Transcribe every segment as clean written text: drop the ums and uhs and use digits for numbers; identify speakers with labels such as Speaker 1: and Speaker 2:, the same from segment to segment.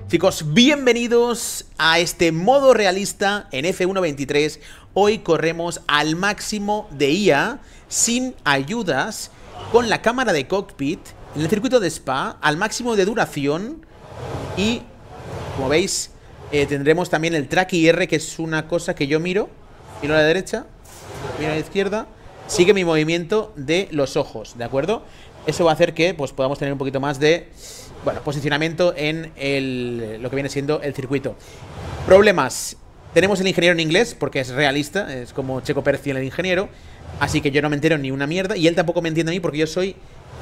Speaker 1: Chicos, bienvenidos a este modo realista en F1.23. Hoy corremos al máximo de IA, sin ayudas, con la cámara de cockpit, en el circuito de Spa, al máximo de duración. Y, como veis, tendremos también el track IR, que es una cosa que yo miro a la derecha, miro a la izquierda, sigue mi movimiento de los ojos, ¿de acuerdo? Eso va a hacer que pues, podamos tener un poquito más de... bueno, posicionamiento en lo que viene siendo el circuito. Problemas. Tenemos el ingeniero en inglés, porque es realista, es como Checo Pérez y el ingeniero. Así que yo no me entero ni una mierda. Y él tampoco me entiende a mí, porque yo soy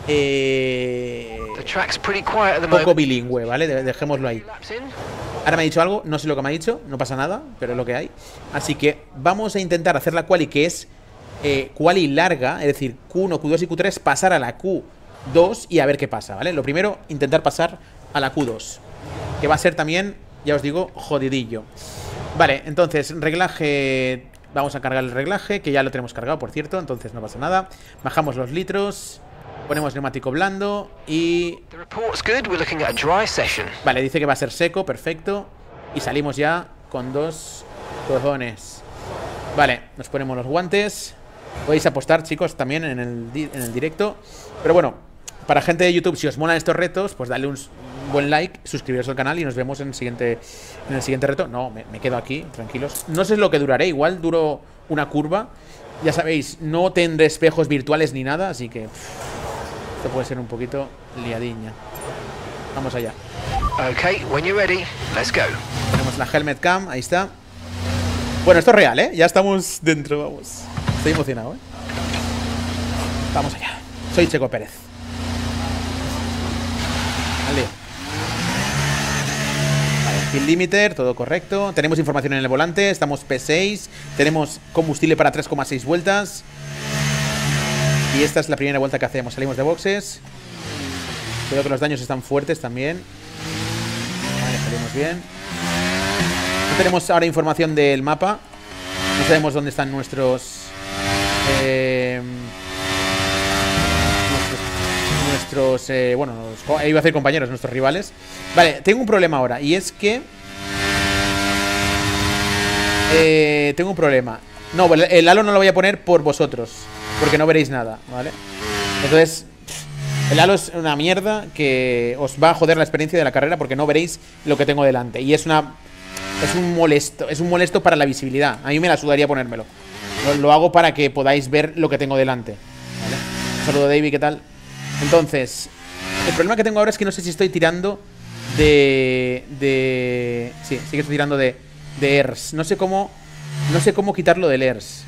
Speaker 1: poco bilingüe, ¿vale? Dejémoslo ahí. Ahora me ha dicho algo, no sé lo que me ha dicho, no pasa nada, pero es lo que hay. Así que vamos a intentar hacer la quali, que es quali larga, es decir, Q1, Q2 y Q3, pasar a la Q2 y a ver qué pasa, ¿vale? Lo primero, intentar pasar a la Q2, que va a ser también, ya os digo, jodidillo. Vale, entonces, reglaje. Vamos a cargar el reglaje, que ya lo tenemos cargado, por cierto, entonces no pasa nada. Bajamos los litros, ponemos neumático blando y... vale, dice que va a ser seco, perfecto. Y salimos ya con 2 cojones. Vale, nos ponemos los guantes. Podéis apostar, chicos, también en el directo. Pero bueno, para gente de YouTube, si os molan estos retos, pues dale un buen like, suscribiros al canal y nos vemos en el siguiente reto. No, me quedo aquí, tranquilos. No sé lo que duraré, igual duro una curva. Ya sabéis, no tendré espejos virtuales ni nada, así que esto puede ser un poquito liadiña. Vamos allá.
Speaker 2: Okay, when you're ready, let's go.
Speaker 1: Tenemos la helmet cam, ahí está. Bueno, esto es real, ¿eh? Ya estamos dentro, vamos. Estoy emocionado, ¿eh? Vamos allá. Soy Checo Pérez. Vale. Vale, speed limiter, todo correcto. Tenemos información en el volante, estamos P6. Tenemos combustible para 3,6 vueltas. Y esta es la primera vuelta que hacemos. Salimos de boxes. Creo que los daños están fuertes también. Vale, salimos bien. No tenemos ahora información del mapa. No sabemos dónde están nuestros bueno, iba a decir compañeros, nuestros rivales. Vale, tengo un problema ahora. Y es que tengo un problema. No, el halo no lo voy a poner por vosotros, porque no veréis nada, ¿vale? Entonces, el halo es una mierda que os va a joder la experiencia de la carrera, porque no veréis lo que tengo delante. Y es un molesto para la visibilidad. A mí me la sudaría ponérmelo. Lo hago para que podáis ver lo que tengo delante, ¿vale? Un saludo, David, ¿qué tal? Entonces, el problema que tengo ahora es que no sé si estoy tirando sí que estoy tirando de ERS. No sé cómo quitarlo del ERS.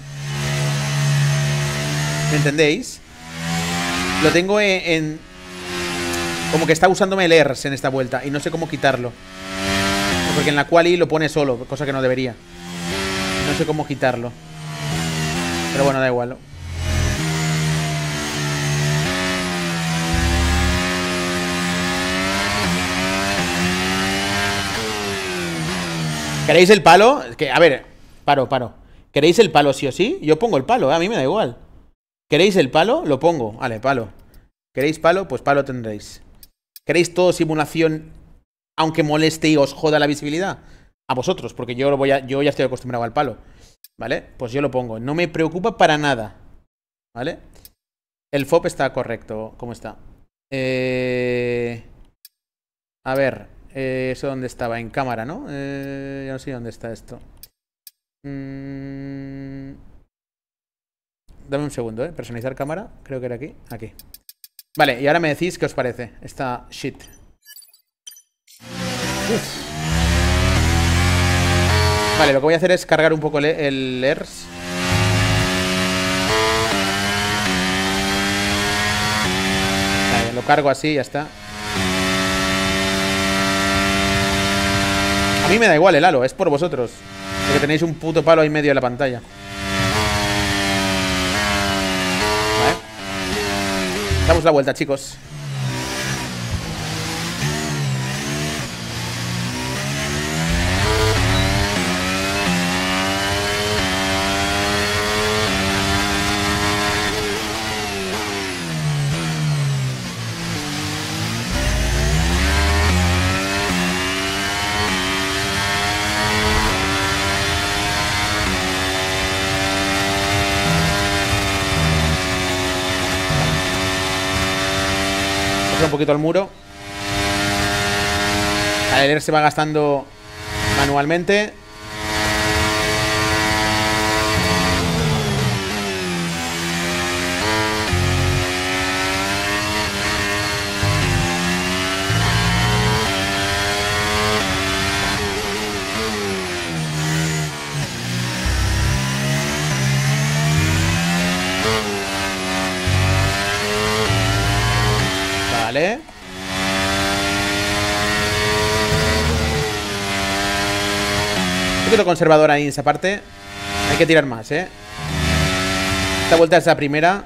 Speaker 1: ¿Me entendéis? Lo tengo como que está usándome el ERS en esta vuelta y no sé cómo quitarlo. Porque en la quali lo pone solo, cosa que no debería. No sé cómo quitarlo. Pero bueno, da igual. ¿Queréis el palo? Es que, a ver, paro. ¿Queréis el palo sí o sí? Yo pongo el palo, a mí me da igual. ¿Queréis el palo? Lo pongo. Vale, palo. ¿Queréis palo? Pues palo tendréis. ¿Queréis todo simulación, aunque moleste y os joda la visibilidad? A vosotros, porque yo ya estoy acostumbrado al palo, ¿vale? Pues yo lo pongo. No me preocupa para nada, ¿vale? El FOP está correcto. ¿Cómo está? A ver, ¿eso dónde estaba? En cámara, ¿no? Ya no sé dónde está esto. Dame un segundo, ¿eh? Personalizar cámara. Creo que era aquí. Aquí. Vale, y ahora me decís qué os parece esta shit. Uf. Vale, lo que voy a hacer es cargar un poco el ERS. Vale, lo cargo así y ya está. A mí me da igual el halo, es por vosotros, porque tenéis un puto palo ahí medio de la pantalla. Vale. Damos la vuelta, chicos. un poquito al muro. El air se va gastando manualmente. Vale. Un poquito conservador ahí en esa parte. Hay que tirar más, ¿eh? Esta vuelta es la primera.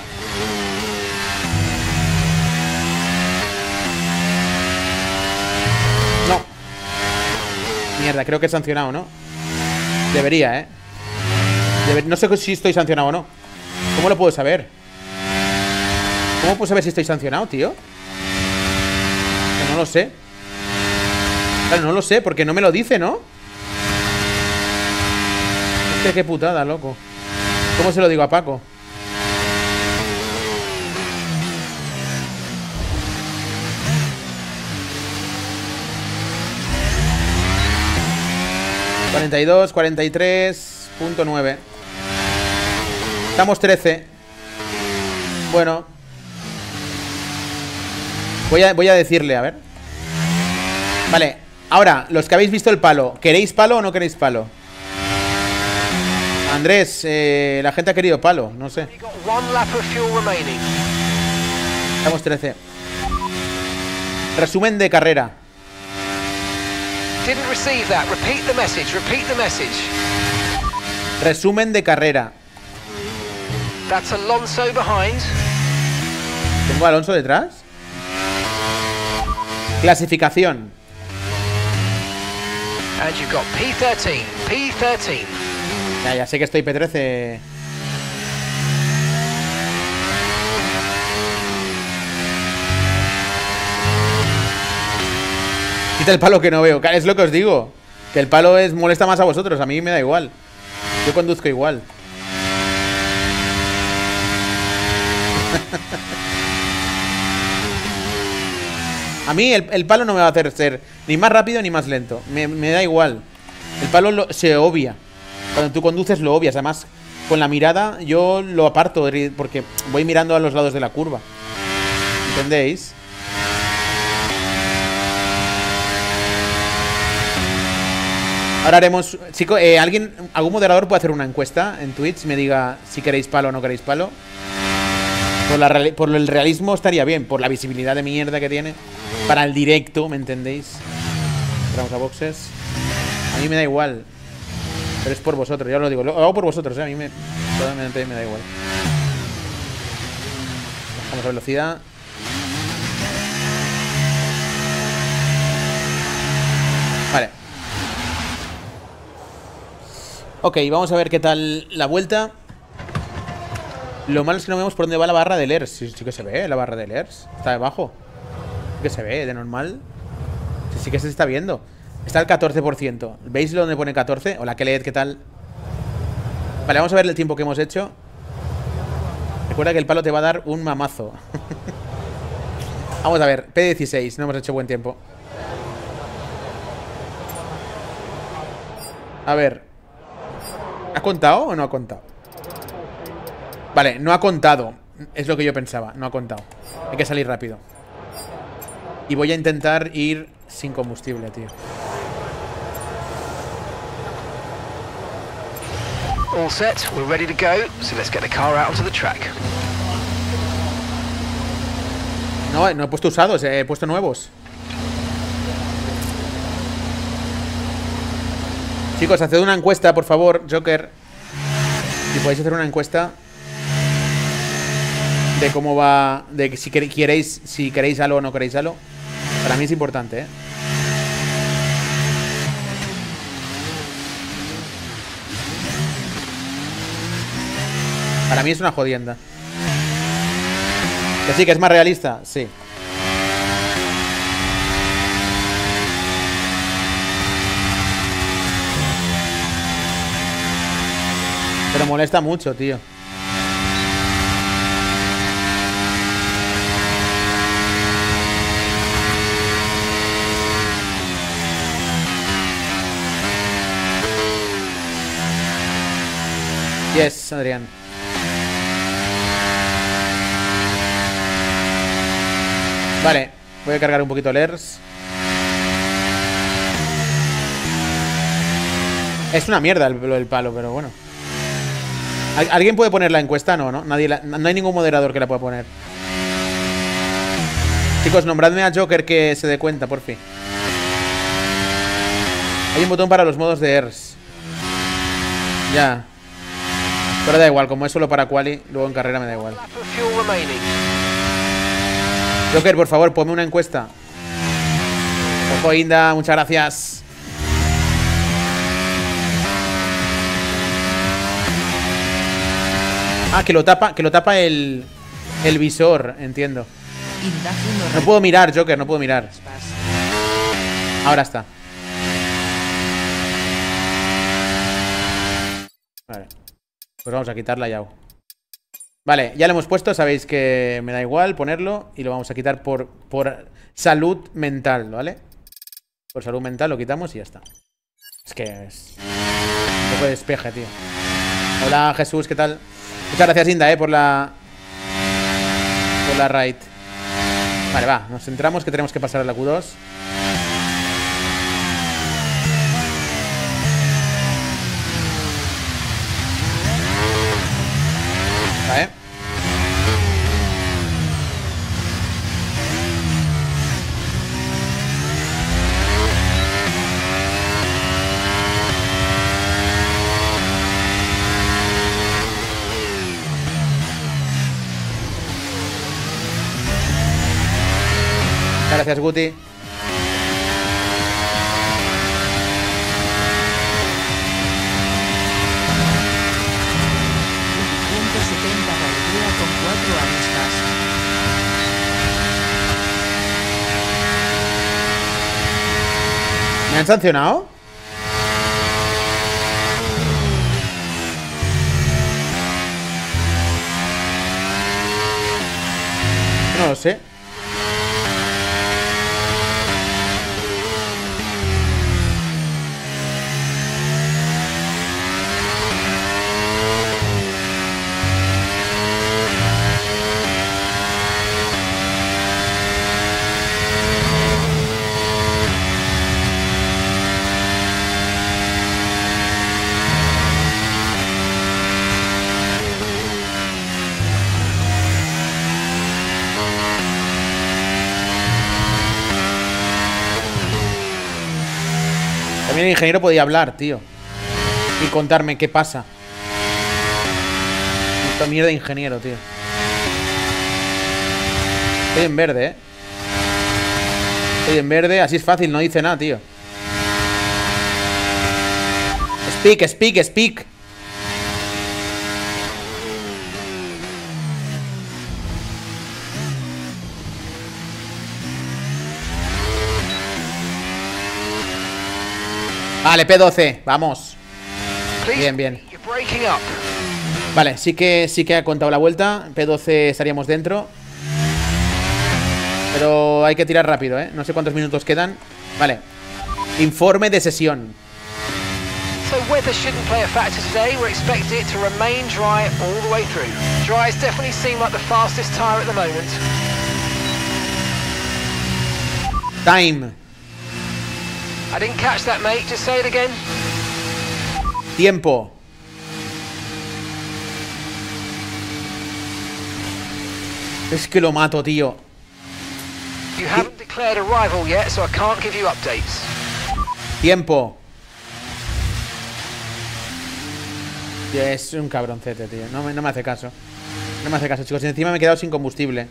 Speaker 1: No. Mierda, creo que he sancionado, ¿no? Debería, ¿eh? No sé si estoy sancionado o no. ¿Cómo lo puedo saber? ¿Cómo puedo saber si estoy sancionado, tío? Que no lo sé. Claro, no lo sé, porque no me lo dice, ¿no? Hostia, qué putada, loco. ¿Cómo se lo digo a Paco? ...42, 43.9. Estamos 13. Bueno. Voy a decirle, a ver. Vale, ahora, los que habéis visto el palo, ¿queréis palo o no queréis palo? Andrés, la gente ha querido palo, no sé. Estamos 13. Resumen de carrera. Resumen de carrera. ¿Tengo a Alonso detrás? Clasificación.
Speaker 2: And you've got P13. P13.
Speaker 1: Ya sé que estoy P13. Quita el palo que no veo. Es lo que os digo. Que el palo molesta más a vosotros. A mí me da igual. Yo conduzco igual. A mí el palo no me va a hacer ser ni más rápido ni más lento. Me da igual. El palo se obvia. Cuando tú conduces lo obvias. Además, con la mirada yo lo aparto porque voy mirando a los lados de la curva. ¿Entendéis? Ahora haremos... Chicos, algún moderador puede hacer una encuesta en Twitch. Me diga si queréis palo o no queréis palo. Por el realismo estaría bien. Por la visibilidad de mierda que tiene. Para el directo, ¿me entendéis? Vamos a boxes. A mí me da igual. Pero es por vosotros, ya os lo digo. Lo hago por vosotros, ¿eh? A mí totalmente me da igual. Bajamos a velocidad. Vale. Ok, vamos a ver qué tal la vuelta. Lo malo es que no vemos por dónde va la barra del ERS. Sí que se ve, la barra del ERS. Está debajo. Sí que se ve, de normal. Sí que se está viendo. Está al 14%. ¿Veis dónde pone 14? Hola, Keled, ¿qué tal? Vale, vamos a ver el tiempo que hemos hecho. Recuerda que el palo te va a dar un mamazo. Vamos a ver, P16. No hemos hecho buen tiempo. A ver. ¿Ha contado o no ha contado? Vale, no ha contado. Es lo que yo pensaba, no ha contado. Hay que salir rápido. Y voy a intentar ir sin combustible, tío.
Speaker 2: All set, we're ready to go, so let's get the car out onto the track.
Speaker 1: No he puesto usados, he puesto nuevos. Chicos, haced una encuesta, por favor, Joker. Si podéis hacer una encuesta de cómo va, de si queréis algo o no queréis algo. Para mí es importante, ¿eh? Para mí es una jodienda. Que sí, que es más realista, sí. Pero molesta mucho, tío. Yes, Adrián. Vale, voy a cargar un poquito el ERS. Es una mierda el palo, pero bueno. ¿Alguien puede poner la encuesta? No, ¿no? Nadie no hay ningún moderador que la pueda poner. Chicos, nombradme a Joker que se dé cuenta, por fin. Hay un botón para los modos de ERS. Ya. Pero da igual, como es solo para quali, luego en carrera me da igual. Joker, por favor, ponme una encuesta. Ojo, Inda, muchas gracias. Ah, que lo tapa el visor, entiendo. No puedo mirar, Joker, no puedo mirar. Ahora está. Vale. Pues vamos a quitarla ya. Vale, ya lo hemos puesto, sabéis que me da igual ponerlo. Y lo vamos a quitar por salud mental, ¿vale? Por salud mental lo quitamos y ya está. Es que es un poco de despeje, tío. Hola, Jesús, ¿qué tal? Muchas gracias, Inda, por la raid. Vale, va, nos centramos que tenemos que pasar a la Q2. Vale. Gracias, Guti. ¿Me han sancionado? No lo sé. También el ingeniero podía hablar, tío, y contarme qué pasa. Esta mierda de ingeniero, tío. Estoy en verde, ¿eh? Estoy en verde, así es fácil, no dice nada, tío. Speak, speak, speak. Vale, P12, vamos. Bien, bien. Vale, sí que ha contado la vuelta. P12 estaríamos dentro. Pero hay que tirar rápido, ¿eh? No sé cuántos minutos quedan. Vale. Informe de sesión.
Speaker 2: So weather shouldn't play a factor today. We're expecting it to remain dry all the way through. Dries definitely seem like the fastest tire at the moment.
Speaker 1: Time.
Speaker 2: I didn't catch that, mate. Just say it again.
Speaker 1: Tiempo. Es que lo mato, tío.
Speaker 2: You haven't declared arrival yet, so I can't give you updates.
Speaker 1: Tiempo. Tío, es un cabroncete, tío. No me hace caso. No me hace caso, chicos. Y encima me he quedado sin combustible.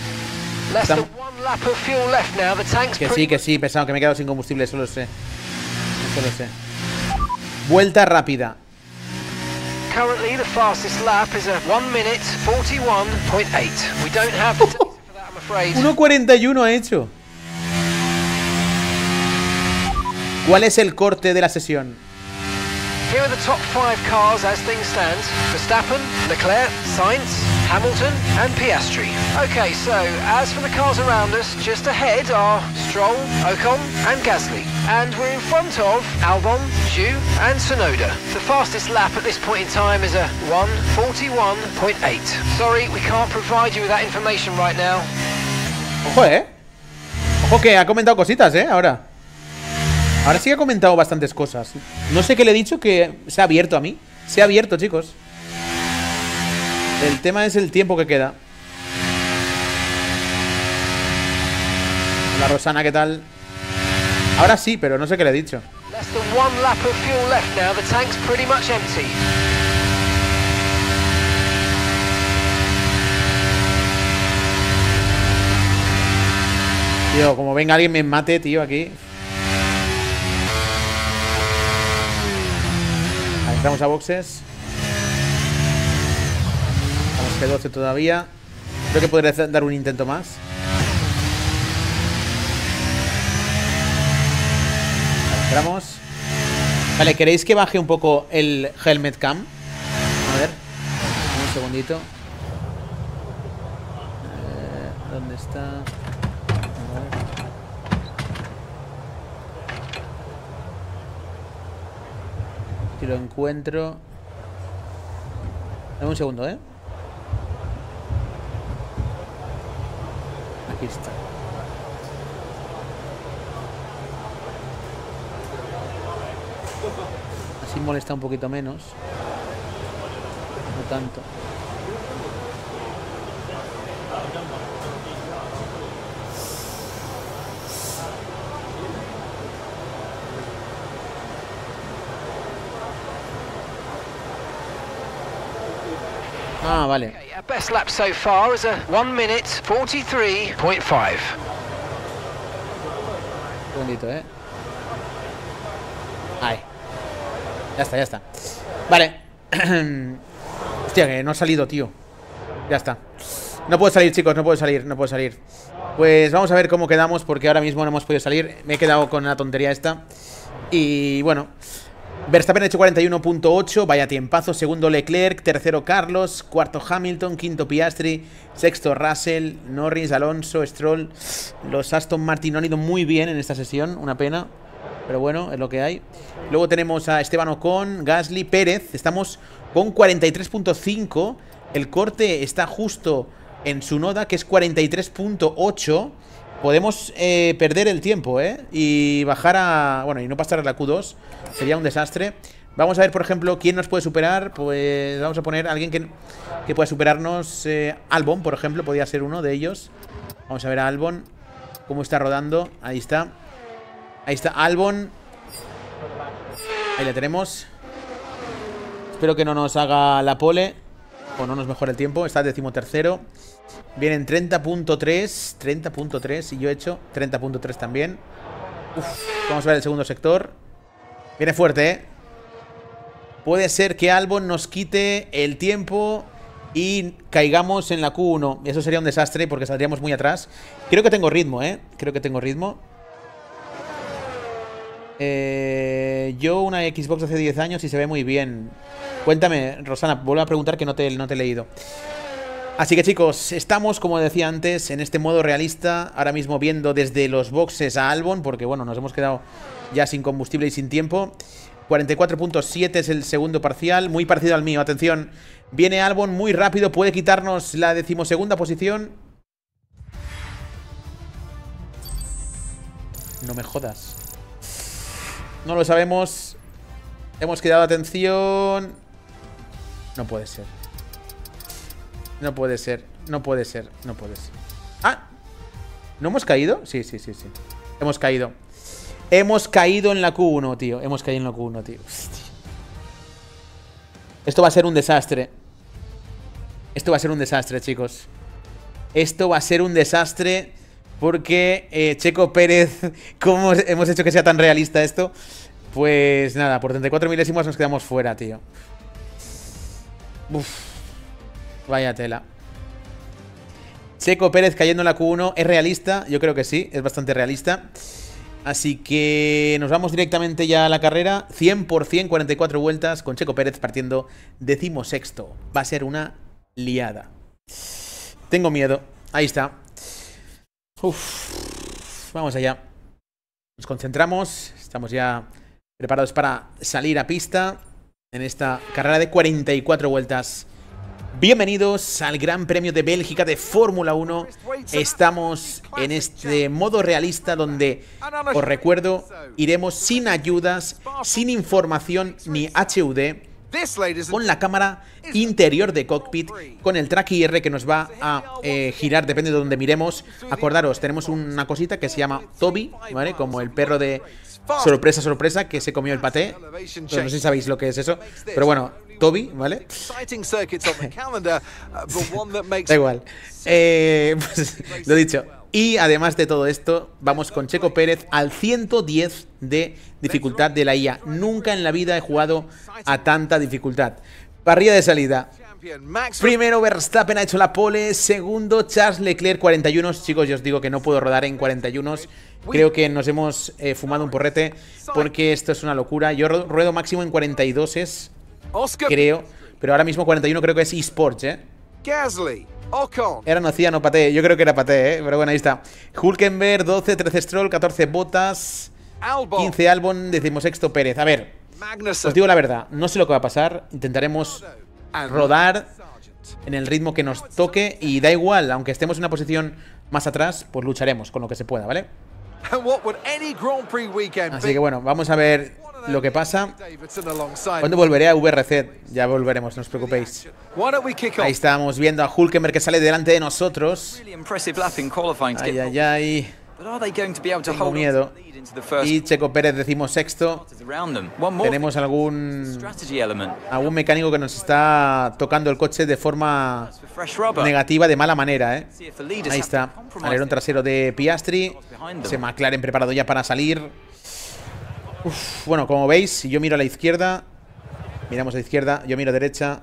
Speaker 1: Que sí, pesado, que me he quedado sin combustible, eso lo sé. Eso lo sé. Vuelta rápida.
Speaker 2: Currently the fastest lap is a 1 minute 41.8. We don't have the data for that, I'm afraid.
Speaker 1: 1:41 ha hecho. ¿Cuál es el corte de la sesión?
Speaker 2: here are the top 5 cars as things stand. Verstappen, Leclerc, Sainz, Hamilton and Piastri. Okay, so as for the cars around us, just ahead are Stroll, Ocon and Gasly. And we're in front of Albon, Zhou and Tsunoda. The fastest lap at this point in time is a 1:41.8. Sorry, we can't provide you with that information right now.
Speaker 1: Ojo, Ojo que ha comentado cositas, ahora. Ahora sí que ha comentado bastantes cosas. No sé qué le he dicho, que se ha abierto a mí. Se ha abierto, chicos. El tema es el tiempo que queda. Hola, Rosana, ¿qué tal? Ahora sí, pero no sé qué le he dicho.
Speaker 2: Less than 1 lap of fuel left now. The tank's pretty much empty.
Speaker 1: Tío, como venga alguien me mate, tío, aquí. Ahí entramos a boxes. Estamos P12 todavía. Creo que podría dar un intento más. Ahí entramos. Vale, ¿queréis que baje un poco el helmet cam? A ver, un segundito. ¿Dónde está? Si lo encuentro. Dame un segundo, Aquí está. Así molesta un poquito menos. No tanto. Ah, vale.
Speaker 2: Okay, our best lap so far is a 1:43.5.
Speaker 1: Un segundito, Ahí. Ya está, ya está. Vale. Hostia, que no ha salido, tío. Ya está. No puedo salir, chicos, no puedo salir, no puedo salir. Pues vamos a ver cómo quedamos, porque ahora mismo no hemos podido salir. Me he quedado con la tontería esta. Y bueno, Verstappen ha hecho 41.8, vaya tiempazo. Segundo Leclerc, tercero Carlos, cuarto Hamilton, quinto Piastri, sexto Russell, Norris, Alonso, Stroll. Los Aston Martin no han ido muy bien en esta sesión, una pena, pero bueno, es lo que hay. Luego tenemos a Esteban Ocon, Gasly, Pérez. Estamos con 43.5. El corte está justo en Tsunoda, que es 43.8. Podemos perder el tiempo, y bajar a... Bueno, y no pasar a la Q2. Sería un desastre. Vamos a ver, por ejemplo, quién nos puede superar. Pues vamos a poner a alguien que pueda superarnos. Albon, por ejemplo, podría ser uno de ellos. Vamos a ver a Albon cómo está rodando. Ahí está. Ahí está Albon. Ahí le tenemos. Espero que no nos haga la pole o no nos mejore el tiempo. Está el 13º. Vienen 30.3. 30.3 y yo he hecho 30.3 también. Uf, vamos a ver el segundo sector. Viene fuerte, Puede ser que Albon nos quite el tiempo y caigamos en la Q1. Eso sería un desastre porque saldríamos muy atrás. Creo que tengo ritmo, Creo que tengo ritmo. Yo una Xbox hace 10 años y se ve muy bien. Cuéntame, Rosana, vuelvo a preguntar que no te he leído. Así que chicos, estamos, como decía antes, en este modo realista. Ahora mismo viendo desde los boxes a Albon, porque bueno, nos hemos quedado ya sin combustible y sin tiempo. 44.7 es el segundo parcial, muy parecido al mío. Atención, viene Albon muy rápido, puede quitarnos la 12ª posición. No me jodas. No lo sabemos. Hemos quedado, atención. No puede ser. No puede ser, no puede ser, no puede ser. Ah, ¿no hemos caído? Sí. Hemos caído. Hemos caído en la Q1, tío. Hemos caído en la Q1, tío. Hostia. Esto va a ser un desastre. Esto va a ser un desastre, chicos. Esto va a ser un desastre porque Checo Pérez, ¿cómo hemos hecho que sea tan realista esto? Pues nada, por 34 milésimas nos quedamos fuera, tío. Uf. Vaya tela. Checo Pérez cayendo en la Q1. ¿Es realista? Yo creo que sí, es bastante realista. Así que nos vamos directamente ya a la carrera. 100%, 44 vueltas con Checo Pérez partiendo 16º. Va a ser una liada. Tengo miedo. Ahí está. Uf. Vamos allá. Nos concentramos. Estamos ya preparados para salir a pista en esta carrera de 44 vueltas. Bienvenidos al Gran Premio de Bélgica de Fórmula 1. Estamos en este modo realista donde, os recuerdo, iremos sin ayudas, sin información ni HUD, con la cámara interior de cockpit, con el track IR que nos va a girar, depende de donde miremos. Acordaros, tenemos una cosita que se llama Toby, ¿vale? Como el perro de sorpresa, sorpresa, que se comió el paté. No sé si sabéis lo que es eso, pero bueno, Toby, ¿vale? Da igual. Pues, lo dicho. Y además de todo esto, vamos con Checo Pérez al 110 de dificultad de la IA. Nunca en la vida he jugado a tanta dificultad. Parrilla de salida. Primero Verstappen ha hecho la pole. Segundo Charles Leclerc, 41. Chicos, yo os digo que no puedo rodar en 41. Creo que nos hemos fumado un porrete, porque esto es una locura. Yo ruedo máximo en 42, creo. Pero ahora mismo 41 creo que es eSports, Era nocía, no paté. Yo creo que era paté, pero bueno, ahí está. Hulkenberg, 12, 13 Stroll, 14 Bottas, 15 Albon, 16º Pérez. A ver, os digo la verdad, no sé lo que va a pasar. Intentaremos rodar en el ritmo que nos toque y da igual, aunque estemos en una posición más atrás, pues lucharemos con lo que se pueda, ¿vale? Así que bueno, vamos a ver lo que pasa. ¿Cuándo volveré a VRC? Ya volveremos, no os preocupéis. Ahí estamos viendo a Hulkenberg que sale delante de nosotros. Ay, ay, ay. Tengo miedo. Y Checo Pérez, 16º. Tenemos algún mecánico que nos está tocando el coche de forma negativa, de mala manera, Ahí está. Alerón trasero de Piastri. Ese McLaren preparado ya para salir. Bueno, como veis, si yo miro a la izquierda, miramos a la izquierda, yo miro a derecha,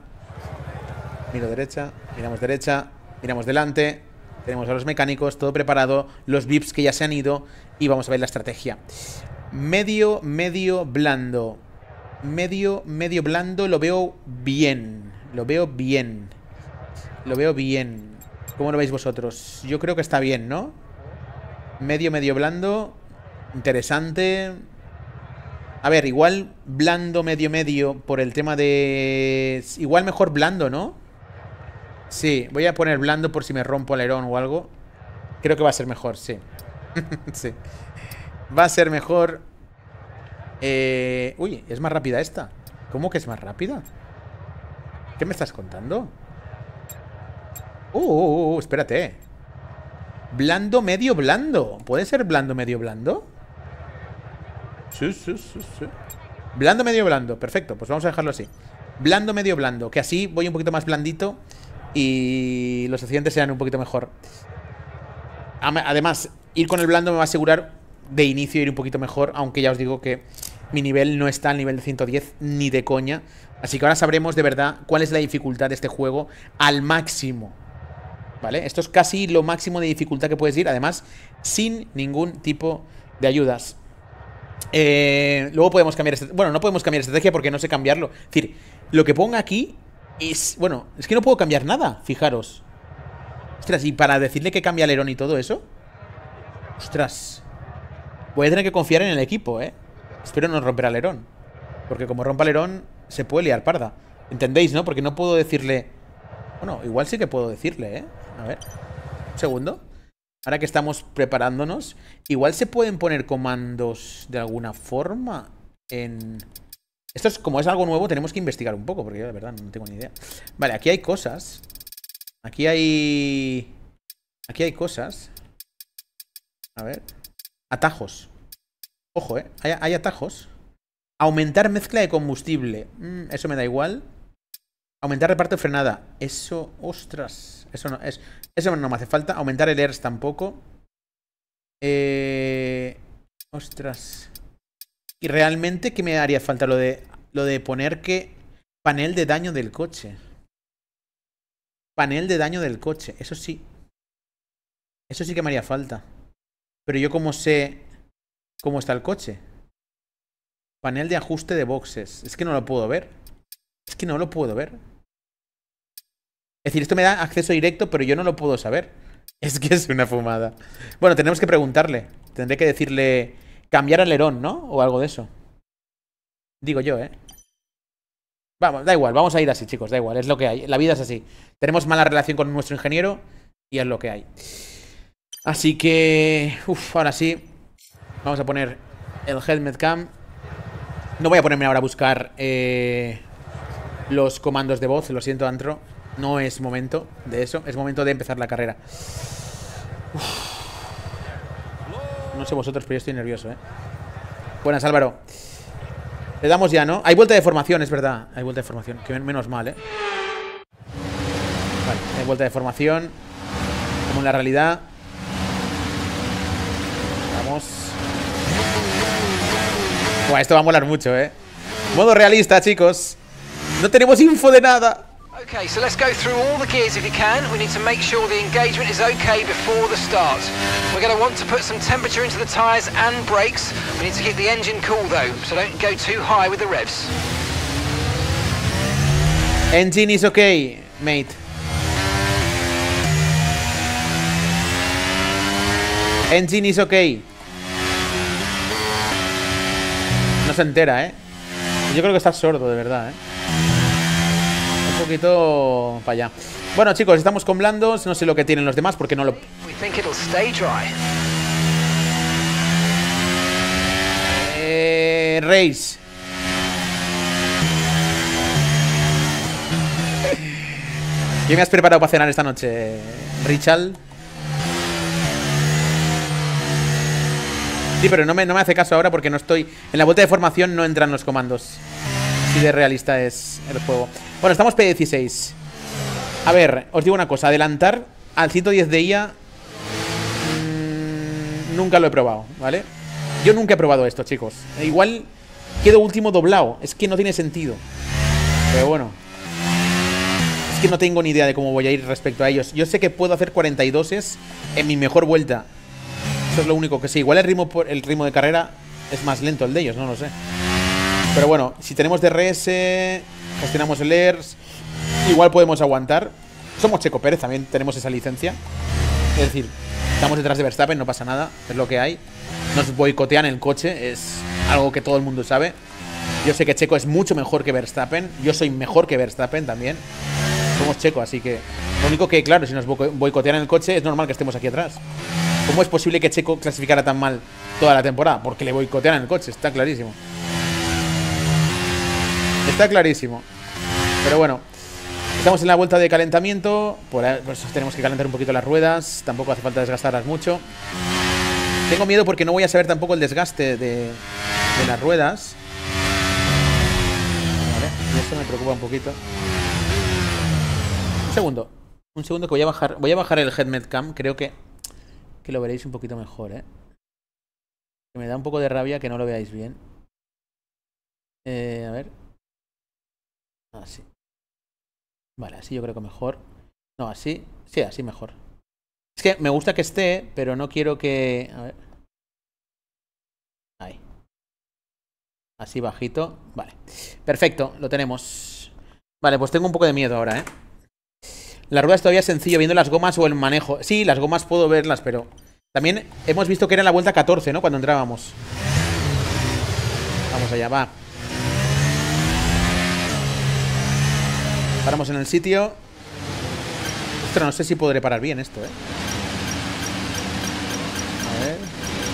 Speaker 1: miramos derecha, miramos delante. Tenemos a los mecánicos, todo preparado, los VIPs que ya se han ido y vamos a ver la estrategia. Medio, medio blando. Medio, medio blando, lo veo bien. Lo veo bien. Lo veo bien. ¿Cómo lo veis vosotros? Yo creo que está bien, ¿no? Medio, medio blando. Interesante. A ver, igual blando, medio, medio por el tema de... Igual mejor blando, ¿no? Sí, voy a poner blando por si me rompo alerón o algo. Creo que va a ser mejor, sí. Sí. Va a ser mejor. Uy, es más rápida esta. ¿Cómo que es más rápida? ¿Qué me estás contando? Espérate. Blando, medio blando. ¿Puede ser blando, medio blando? Sí. Blando, medio blando. Perfecto, pues vamos a dejarlo así. Blando, medio blando. Que así voy un poquito más blandito y los accidentes sean un poquito mejor. Además, ir con el blando me va a asegurar de inicio ir un poquito mejor, aunque ya os digo que mi nivel no está al nivel de 110 ni de coña. Así que ahora sabremos de verdad cuál es la dificultad de este juego al máximo, ¿vale? Esto es casi lo máximo de dificultad que puedes ir, además sin ningún tipo de ayudas. Luego podemos cambiar estrategia. Bueno, no podemos cambiar estrategia porque no sé cambiarlo. Es decir, lo que ponga aquí es... Bueno, es que no puedo cambiar nada, fijaros. Ostras, y para decirle que cambia alerón y todo eso. Ostras. Voy a tener que confiar en el equipo, Espero no romper alerón, porque como rompa alerón se puede liar parda. ¿Entendéis, no? Porque no puedo decirle... Bueno, igual sí que puedo decirle, A ver, un segundo. Ahora que estamos preparándonos, igual se pueden poner comandos de alguna forma en... Esto es, como es algo nuevo, tenemos que investigar un poco, porque yo de verdad no tengo ni idea. Vale, aquí hay cosas. Aquí hay cosas. A ver. Atajos. Ojo, hay atajos. Aumentar mezcla de combustible. Eso me da igual. Aumentar reparto de frenada. Eso, ostras. Eso no me hace falta. Aumentar el ERS tampoco. Ostras. Y realmente, ¿qué me haría falta? Lo de poner que... Panel de daño del coche. Panel de daño del coche. Eso sí. Eso sí que me haría falta. Pero yo como sé... cómo está el coche. Panel de ajuste de boxes. Es que no lo puedo ver. Es que no lo puedo ver. Es decir, esto me da acceso directo, pero yo no lo puedo saber. Es que es una fumada. Bueno, tenemos que preguntarle. Tendré que decirle cambiar alerón, ¿no? O algo de eso. Digo yo, ¿eh? Vamos, da igual, vamos a ir así, chicos, da igual, es lo que hay. La vida es así. Tenemos mala relación con nuestro ingeniero y es lo que hay. Así que... ahora sí. Vamos a poner el helmet cam. No voy a ponerme ahora a buscar los comandos de voz, lo siento, Antro. No es momento de eso, es momento de empezar la carrera. No sé vosotros, pero yo estoy nervioso, ¿eh? Buenas, Álvaro. Le damos ya, ¿no? Hay vuelta de formación, es verdad. Hay vuelta de formación, que menos mal, ¿eh? Vale, hay vuelta de formación. Como en la realidad. Vamos. Buah, esto va a molar mucho, ¿eh? Modo realista, chicos. No tenemos info de nada.
Speaker 2: Okay, so let's go through all the gears if you can. We need to make sure the engagement is okay before the start. We're going to want to put some temperature into the tyres and brakes. We need to keep the engine cool though, so don't go too high with the revs.
Speaker 1: Engine is okay, mate. Engine is okay. No se entera, ¿eh? Yo creo que está sordo, de verdad, ¿eh? Un poquito para allá. Bueno, chicos, estamos con blandos. No sé lo que tienen los demás porque no lo... Race. ¿Qué me has preparado para cenar esta noche, Richard? Sí, pero no me hace caso ahora porque no estoy... En la vuelta de formación no entran los comandos. Así de realista es el juego. Bueno, estamos P16. A ver, os digo una cosa. Adelantar al 110 de IA nunca lo he probado, ¿vale? Yo nunca he probado esto, chicos. Igual quedo último doblado. Es que no tiene sentido. Pero bueno. Es que no tengo ni idea de cómo voy a ir respecto a ellos. Yo sé que puedo hacer 42s en mi mejor vuelta. Eso es lo único que sé. Igual el ritmo de carrera es más lento el de ellos, no lo sé. Pero bueno, si tenemos DRS, gestionamos el ERS, igual podemos aguantar. Somos Checo Pérez, también tenemos esa licencia. Es decir, estamos detrás de Verstappen, no pasa nada, es lo que hay. Nos boicotean el coche, es algo que todo el mundo sabe. Yo sé que Checo es mucho mejor que Verstappen. Yo soy mejor que Verstappen también. Somos Checo, así que... Lo único que, claro, si nos boicotean el coche, es normal que estemos aquí atrás. ¿Cómo es posible que Checo clasificara tan mal toda la temporada? Porque le boicotean el coche, está clarísimo. Está clarísimo. Pero bueno, estamos en la vuelta de calentamiento. Por eso tenemos que calentar un poquito las ruedas. Tampoco hace falta desgastarlas mucho. Tengo miedo porque no voy a saber tampoco el desgaste de las ruedas. Vale, y eso me preocupa un poquito. Un segundo que voy a bajar el helmet cam. Creo que lo veréis un poquito mejor, ¿eh? Que me da un poco de rabia que no lo veáis bien. A ver. Así. Vale, así yo creo que mejor. No, así. Sí, así mejor. Es que me gusta que esté, pero no quiero que... A ver. Ahí. Así bajito. Vale. Perfecto, lo tenemos. Vale, pues tengo un poco de miedo ahora, ¿eh? La rueda es todavía sencillo, viendo las gomas o el manejo. Sí, las gomas puedo verlas, pero... También hemos visto que era en la vuelta 14, ¿no? Cuando entrábamos. Vamos allá, va. Paramos en el sitio. Ostras, no sé si podré parar bien esto, ¿eh? A ver.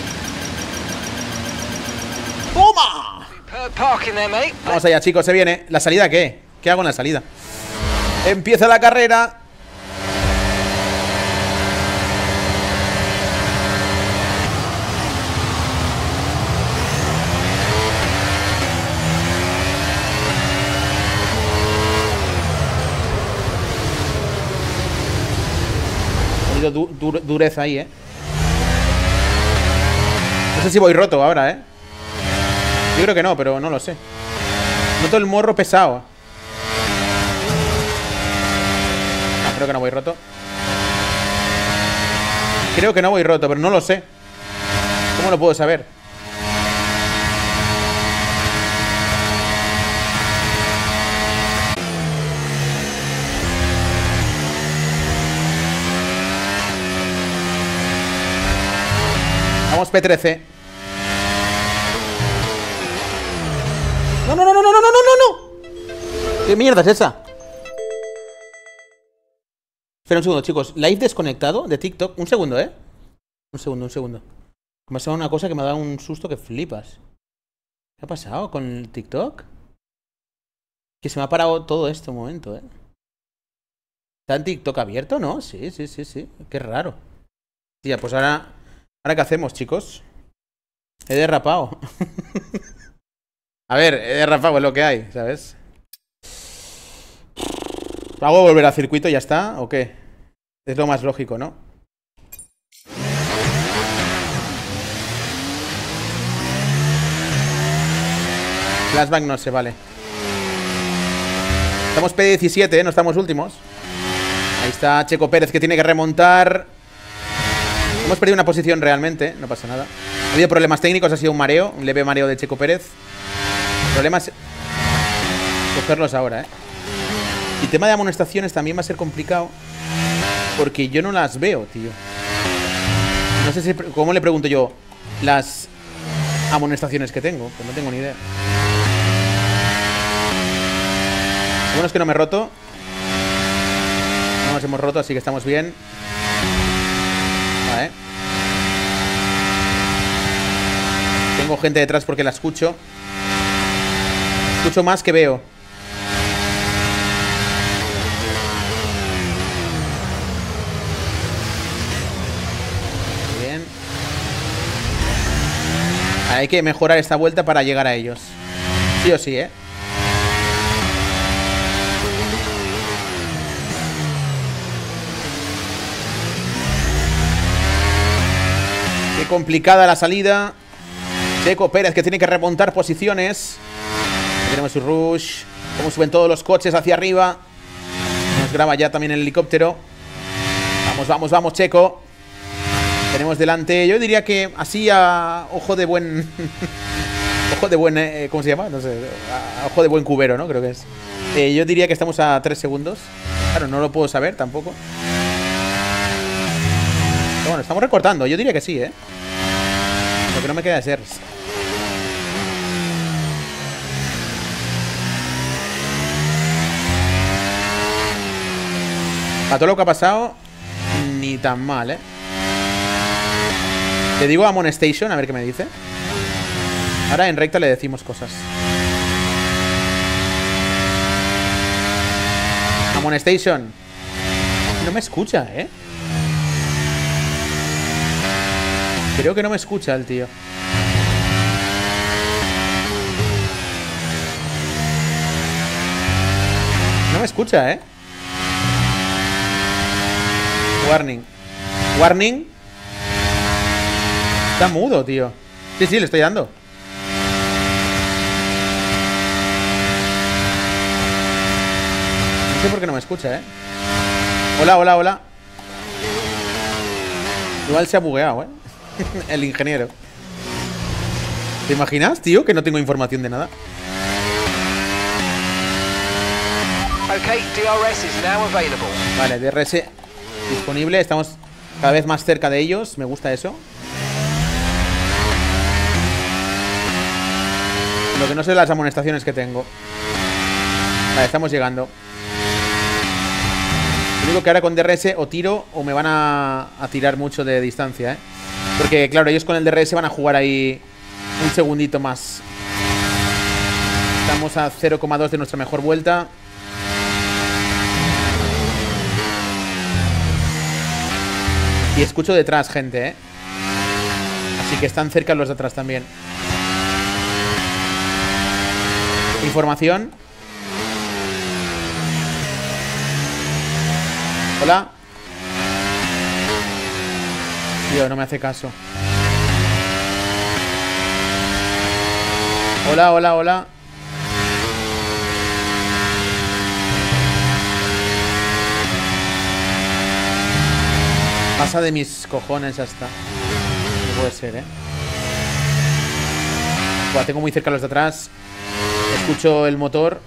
Speaker 1: ¡Toma! Vamos allá, chicos, se viene. ¿La salida qué? ¿Qué hago en la salida? Empieza la carrera. Dureza ahí, ¿eh? No sé si voy roto ahora, ¿eh? Yo creo que no, pero no lo sé. Noto el morro pesado. No, creo que no voy roto. Creo que no voy roto, pero no lo sé. ¿Cómo lo puedo saber? Vamos, P13. No, no, no, no, no, no, no, no, no. ¿Qué mierda es esa? Espera un segundo, chicos. Live desconectado de TikTok. Un segundo, ¿eh? Un segundo, un segundo. Me ha pasado una cosa que me ha dado un susto que flipas. ¿Qué ha pasado con el TikTok? Que se me ha parado todo esto un momento, ¿eh? ¿Está en TikTok abierto, no? Sí, sí, sí, sí. Qué raro. Tía, pues ahora... ¿Ahora qué hacemos, chicos? He derrapado. A ver, he derrapado, es lo que hay, ¿sabes? ¿Hago volver al circuito y ya está? ¿O qué? Es lo más lógico, ¿no? Flashback no se vale. Estamos P17, ¿eh? No estamos últimos. Ahí está Checo Pérez que tiene que remontar. Hemos perdido una posición realmente, no pasa nada. Ha habido problemas técnicos, ha sido un mareo, un leve mareo de Checo Pérez. Problemas... Cogerlos ahora, ¿eh? El tema de amonestaciones también va a ser complicado porque yo no las veo, tío. No sé si... ¿Cómo le pregunto yo las amonestaciones que tengo? Pues no tengo ni idea. Lo bueno es que no me he roto. No nos hemos roto, así que estamos bien. Vale. Tengo gente detrás porque la escucho. Escucho más que veo. Bien. Hay que mejorar esta vuelta para llegar a ellos. Sí o sí, ¿eh? Qué complicada la salida. Checo Pérez que tiene que remontar posiciones. Tenemos su rush. Cómo suben todos los coches hacia arriba. Nos graba ya también el helicóptero. Vamos, vamos, vamos, Checo. Tenemos delante, yo diría que así a ojo de buen... ojo de buen... ¿cómo se llama? No sé. A ojo de buen cubero, ¿no? Creo que es. Yo diría que estamos a 3 segundos. Claro, no lo puedo saber tampoco. Pero bueno, estamos recortando. Yo diría que sí, ¿eh? Lo que no me queda es ser. A todo lo que ha pasado, ni tan mal, ¿eh? Le digo a Monestation, a ver qué me dice. Ahora en recta le decimos cosas. A Monestation. No me escucha, ¿eh? Creo que no me escucha el tío. No me escucha, ¿eh? Warning. Warning. Está mudo, tío. Sí, sí, le estoy dando. No sé por qué no me escucha, ¿eh? Hola, hola, hola. Igual se ha bugueado, ¿eh? El ingeniero. ¿Te imaginas, tío, que no tengo información de nada?
Speaker 2: Okay, DRS is now available.
Speaker 1: Vale, DRS disponible. Estamos cada vez más cerca de ellos. Me gusta eso. Lo que no sé las amonestaciones que tengo. Vale, estamos llegando. Digo que ahora con DRS o tiro o me van a tirar mucho de distancia, ¿eh? Porque, claro, ellos con el DRS van a jugar ahí un segundito más. Estamos a 0,2 de nuestra mejor vuelta. Y escucho detrás gente, ¿eh? Así que están cerca los de atrás también. Información. Hola. Tío, no me hace caso. Hola, hola, hola. Pasa de mis cojones hasta. No puede ser, ¿eh? Buah, tengo muy cerca los de atrás. Escucho el motor.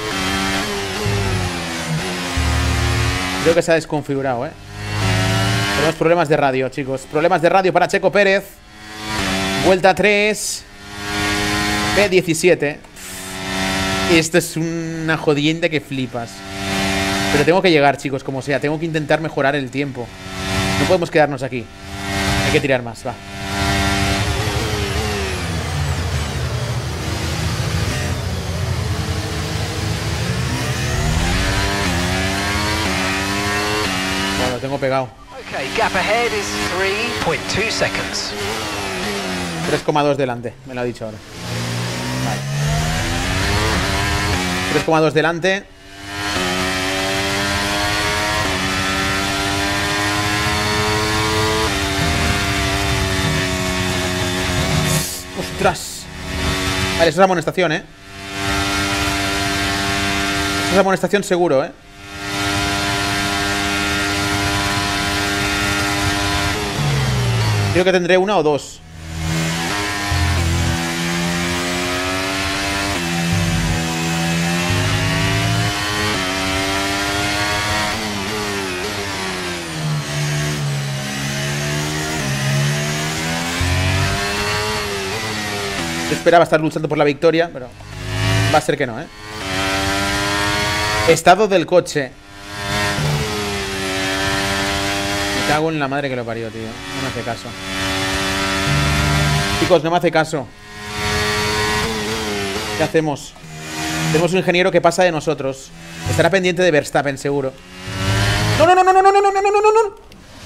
Speaker 1: Creo que se ha desconfigurado, ¿eh? Tenemos problemas de radio, chicos. Problemas de radio para Checo Pérez. Vuelta 3. P17. Esto es una jodienda que flipas. Pero tengo que llegar, chicos, como sea. Tengo que intentar mejorar el tiempo. No podemos quedarnos aquí. Hay que tirar más, va. Bueno, lo tengo pegado.
Speaker 2: Okay, gap ahead is 3.2 seconds.
Speaker 1: 3,2 delante, me lo ha dicho ahora. Vale. 3,2 delante. ¡Ostras! Vale, eso es amonestación, ¿eh? Eso es amonestación seguro, ¿eh? Creo que tendré una o dos. Yo esperaba estar luchando por la victoria, pero va a ser que no, ¿eh? Estado del coche. Me cago en la madre que lo parió, tío. No me hace caso. Chicos, no me hace caso. ¿Qué hacemos? Tenemos un ingeniero que pasa de nosotros. Estará pendiente de Verstappen, seguro. ¡No, no, no, no, no, no, no, no, no, no, no, no!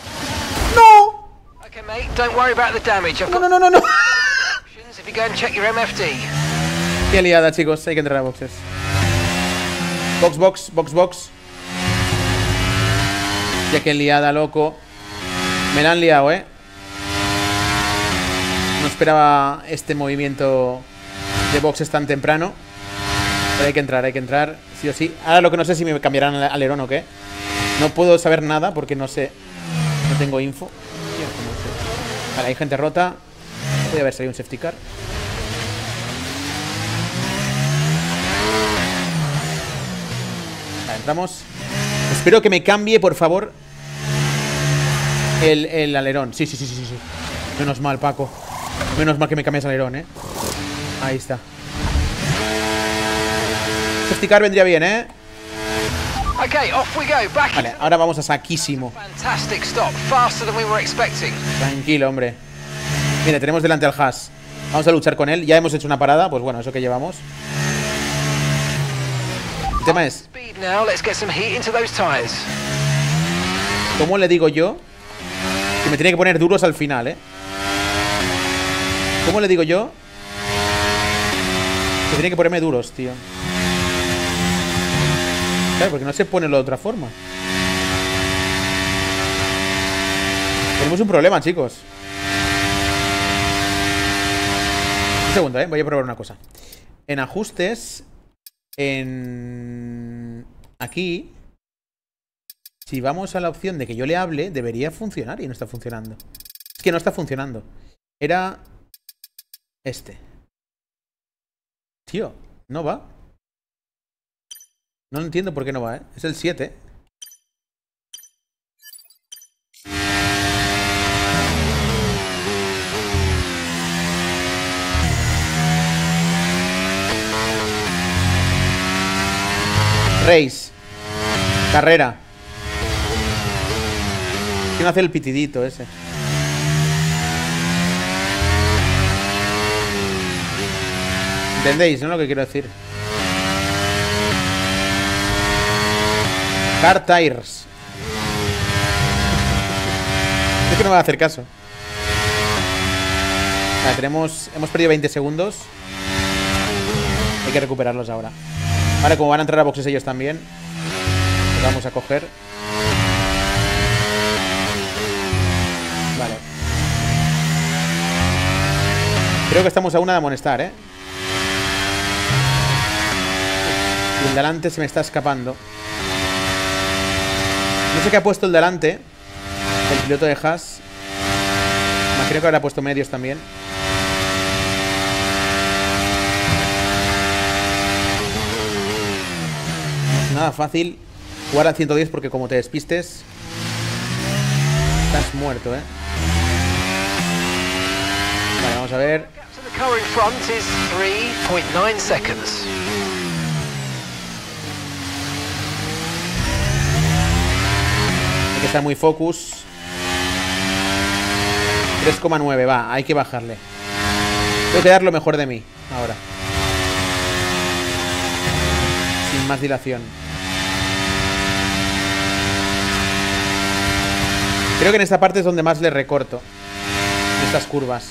Speaker 1: ¡No!
Speaker 2: Okay, mate, don't worry about the damage.
Speaker 1: No, no, no, no, no.
Speaker 2: If you go and check your MFD.
Speaker 1: Qué liada, chicos. Hay que entrar a boxes. Box, box, box, box. Ya que liada, loco. Me la han liado, ¿eh? No esperaba este movimiento de boxes tan temprano. Pero hay que entrar, sí o sí. Ahora lo que no sé si me cambiarán el alerón o qué. No puedo saber nada porque no sé. No tengo info. Vale, hay gente rota. Voy a ver si hay un safety car. Vale, entramos. Espero que me cambie, por favor, el alerón. Sí, sí, sí, sí, sí. Menos mal, Paco. Menos mal que me cambies el alerón, ¿eh? Ahí está. Safety car vendría bien, ¿eh?
Speaker 2: Okay, off we go. Back.
Speaker 1: Vale, ahora vamos a saquísimo.
Speaker 2: Fantastic stop. Faster than we were expecting.
Speaker 1: Tranquilo, hombre. Mira, tenemos delante al Haas. Vamos a luchar con él. Ya hemos hecho una parada. Pues bueno, eso que llevamos. El tema es... ¿Cómo le digo yo que me tiene que poner duros al final, eh? ¿Cómo le digo yo que tiene que ponerme duros, tío? Claro, porque no se pone de otra forma. Tenemos un problema, chicos. Un segundo, voy a probar una cosa. En ajustes, aquí, si vamos a la opción de que yo le hable, debería funcionar y no está funcionando. Es que no está funcionando. Era este. Tío, no va. No entiendo por qué no va, ¿eh? Es el 7. Race. Carrera. ¿Quién hace el pitidito ese? ¿Entendéis, no? Lo que quiero decir. Car tires. Es que no me va a hacer caso. Vale, hemos perdido 20 segundos. Hay que recuperarlos ahora. Vale, como van a entrar a boxes ellos también, los vamos a coger. Vale. Creo que estamos a una de amonestar, ¿eh? Y el delante se me está escapando. No sé qué ha puesto el delante. El piloto de Haas. Imagino que habrá puesto medios también. Nada fácil jugar al 110 porque como te despistes estás muerto, ¿eh? Vale, vamos a ver.
Speaker 2: The car in front is 3.9 seconds.
Speaker 1: Hay que estar muy focus. 3,9, va, hay que bajarle. Tengo que dar lo mejor de mí ahora. Sin más dilación. Creo que en esta parte es donde más le recorto. En estas curvas.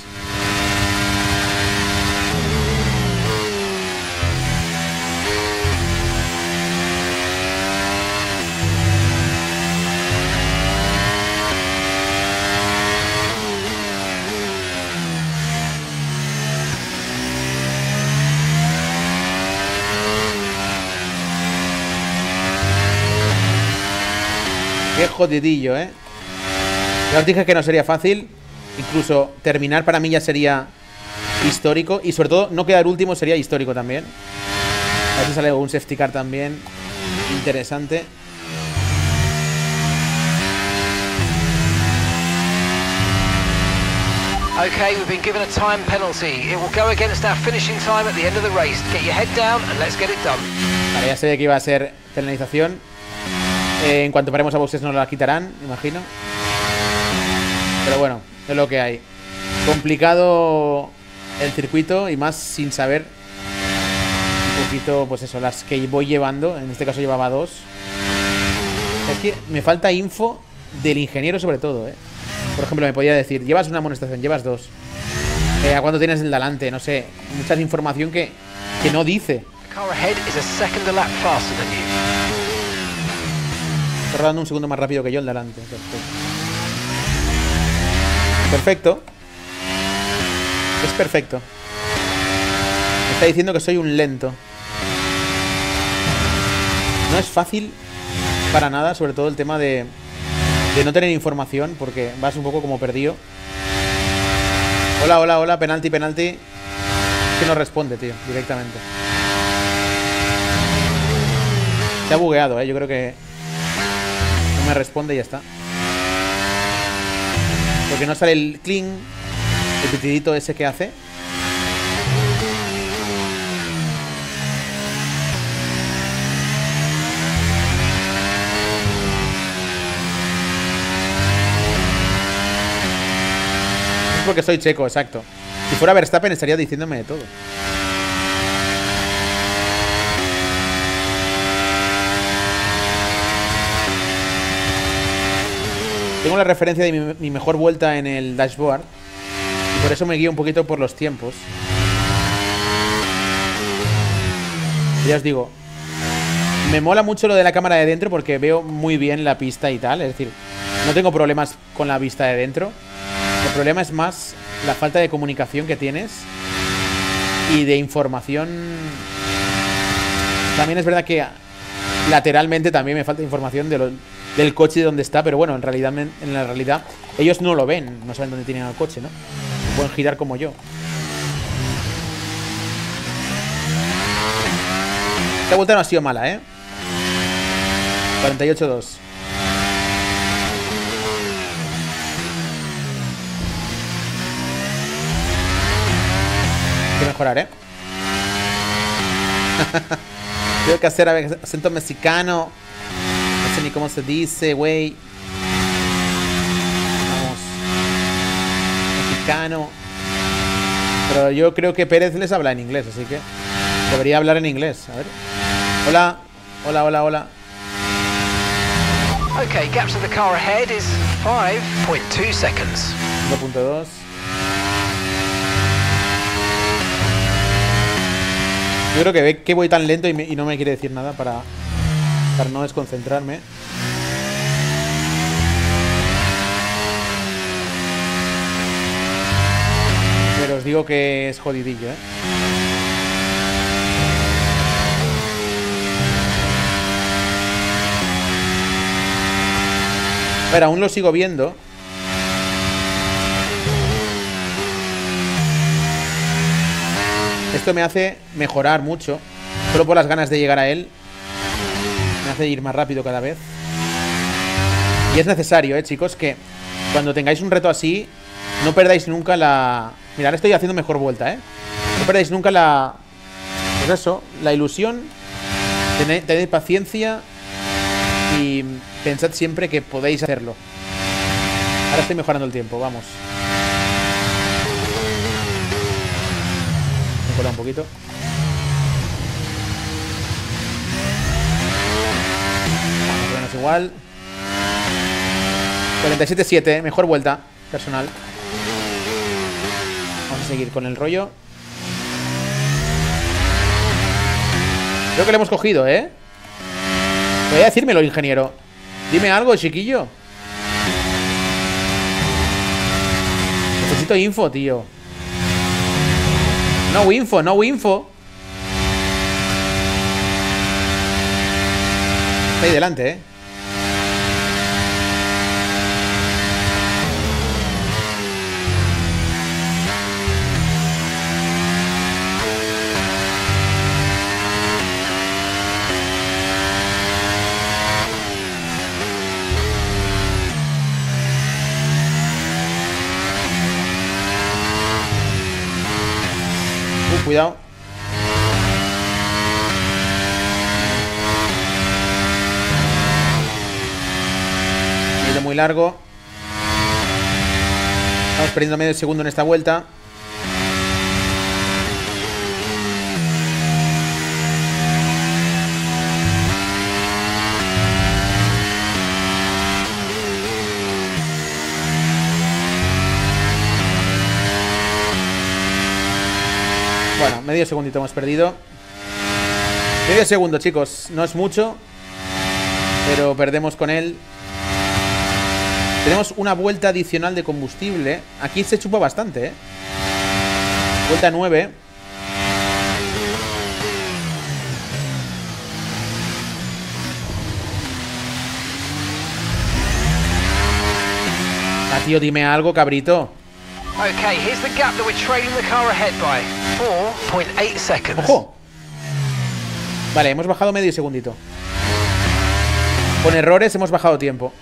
Speaker 1: Qué jodidillo, ¿eh? Ya os dije que no sería fácil. Incluso terminar para mí ya sería histórico. Y sobre todo no quedar último sería histórico también. A ver si sale un safety car también interesante.
Speaker 2: Okay, we've been given a time penalty. It will go against our finishing time at the end of the race. Get your head down and let's get it done.
Speaker 1: Vale, ya sabía que iba a ser penalización. En cuanto paremos a boxes nos la quitarán, imagino. Pero bueno, es lo que hay. Complicado el circuito y más sin saber un poquito, pues eso, las que voy llevando. En este caso llevaba 2. Es que me falta info del ingeniero sobre todo, ¿eh? Por ejemplo, me podía decir, llevas una amonestación, llevas 2. ¿A cuánto tienes el delante? No sé, mucha información que no dice. Está rodando un segundo más rápido que yo el delante. Perfecto. Es perfecto. Me está diciendo que soy un lento. No es fácil para nada, sobre todo el tema de no tener información, porque vas un poco como perdido. Hola, hola, hola, penalti, penalti. Es que no responde, tío, directamente. Se ha bugueado, yo creo que no me responde y ya está. Porque no sale el cling, el pitidito ese que hace. Es porque soy checo, exacto. Si fuera Verstappen estaría diciéndome de todo. Tengo la referencia de mi mejor vuelta en el dashboard y por eso me guío un poquito por los tiempos. Ya os digo, me mola mucho lo de la cámara de dentro porque veo muy bien la pista y tal. Es decir, no tengo problemas con la vista de dentro. El problema es más la falta de comunicación que tienes y de información. También es verdad que lateralmente también me falta información del coche y de dónde está, pero bueno, en la realidad ellos no lo ven, no saben dónde tienen el coche, ¿no? Pueden girar como yo. Esta vuelta no ha sido mala, 48-2. Hay que mejorar, Tengo que hacer acento mexicano. No sé ni cómo se dice, güey. Vamos. Mexicano. Pero yo creo que Pérez les habla en inglés, así que debería hablar en inglés. A ver. Hola. Hola, hola, hola.
Speaker 2: Okay, gap to the car ahead is 5.2 seconds.
Speaker 1: 1.2. Yo creo que ve que voy tan lento y no me quiere decir nada para no desconcentrarme. Pero os digo que es jodidillo, A ver, aún lo sigo viendo. Esto me hace mejorar mucho. Solo por las ganas de llegar a él. Me hace ir más rápido cada vez. Y es necesario, chicos, que cuando tengáis un reto así, no perdáis nunca la Mira, ahora estoy haciendo mejor vuelta, ¿eh? No perdáis nunca la... Pues eso, la ilusión. Tened paciencia. Y pensad siempre que podéis hacerlo. Ahora estoy mejorando el tiempo, vamos. Me he colado un poquito. Más o menos igual. 47-7, mejor vuelta personal. Vamos a seguir con el rollo. Creo que lo hemos cogido, ¿eh? Voy a decírmelo, ingeniero. Dime algo, chiquillo. Necesito info, tío. No info, no info. Está ahí delante, ¿eh? Cuidado. Ha ido muy largo. Estamos perdiendo medio segundo en esta vuelta. Bueno, medio segundito hemos perdido. Medio segundo, chicos. No es mucho, pero perdemos con él. Tenemos una vuelta adicional de combustible. Aquí se chupa bastante, ¿eh? Vuelta 9. Ah, tío, dime algo, cabrito.
Speaker 2: Okay, here's the gap that we're trailing the car ahead by. 4.8 seconds.
Speaker 1: ¡Ojo! Vale, hemos bajado medio segundito. Con errores hemos bajado tiempo.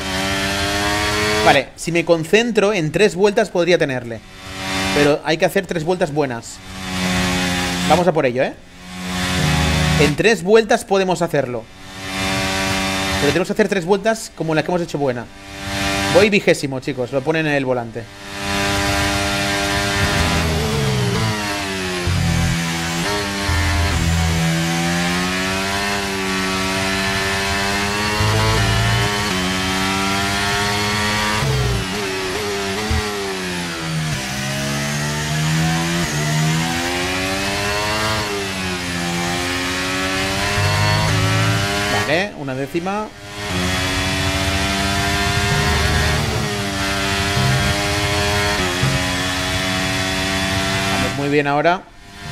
Speaker 1: Vale, si me concentro en 3 vueltas podría tenerle. Pero hay que hacer 3 vueltas buenas. Vamos a por ello, ¿eh? En 3 vueltas podemos hacerlo. Pero tenemos que hacer 3 vueltas como la que hemos hecho buena. Voy 20º, chicos, lo ponen en el volante. Una décima. Vamos muy bien ahora.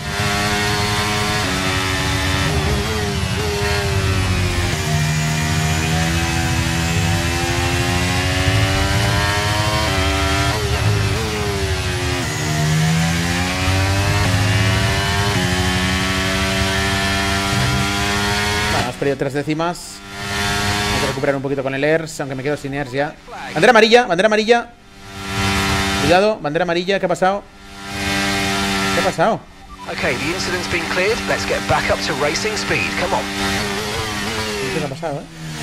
Speaker 1: Bueno, hemos perdido 3 décimas. Hay que recuperar un poquito con el ERS, aunque me quedo sin ERS ya. Bandera amarilla, bandera amarilla. Cuidado, bandera amarilla, ¿qué ha pasado? ¿Qué ha pasado?
Speaker 2: Okay, the incident's been cleared. Let's get back up to racing speed. Come on.
Speaker 1: ¿Qué ha pasado,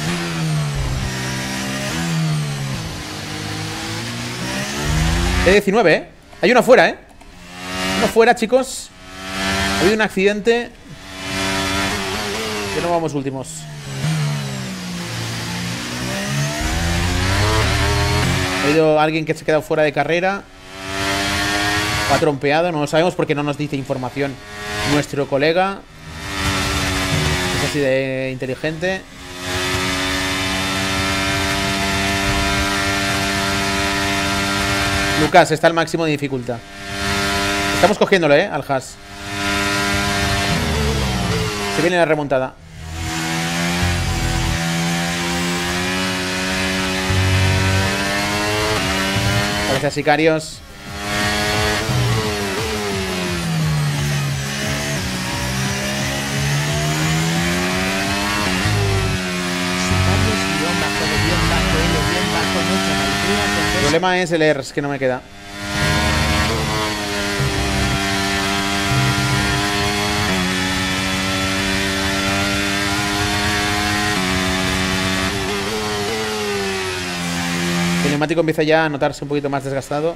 Speaker 1: T19, ¿eh? Hay uno fuera, ¿eh? Uno fuera, chicos. Ha habido un accidente. Que no vamos últimos. Ha habido alguien que se ha quedado fuera de carrera. O ha trompeado, no lo sabemos porque no nos dice información nuestro colega. Es así de inteligente. Lucas, está al máximo de dificultad. Estamos cogiéndolo, al Haas. Se viene la remontada. Gracias, sicarios. El problema es el ERS que no me queda. neumático empieza ya a notarse un poquito más desgastado.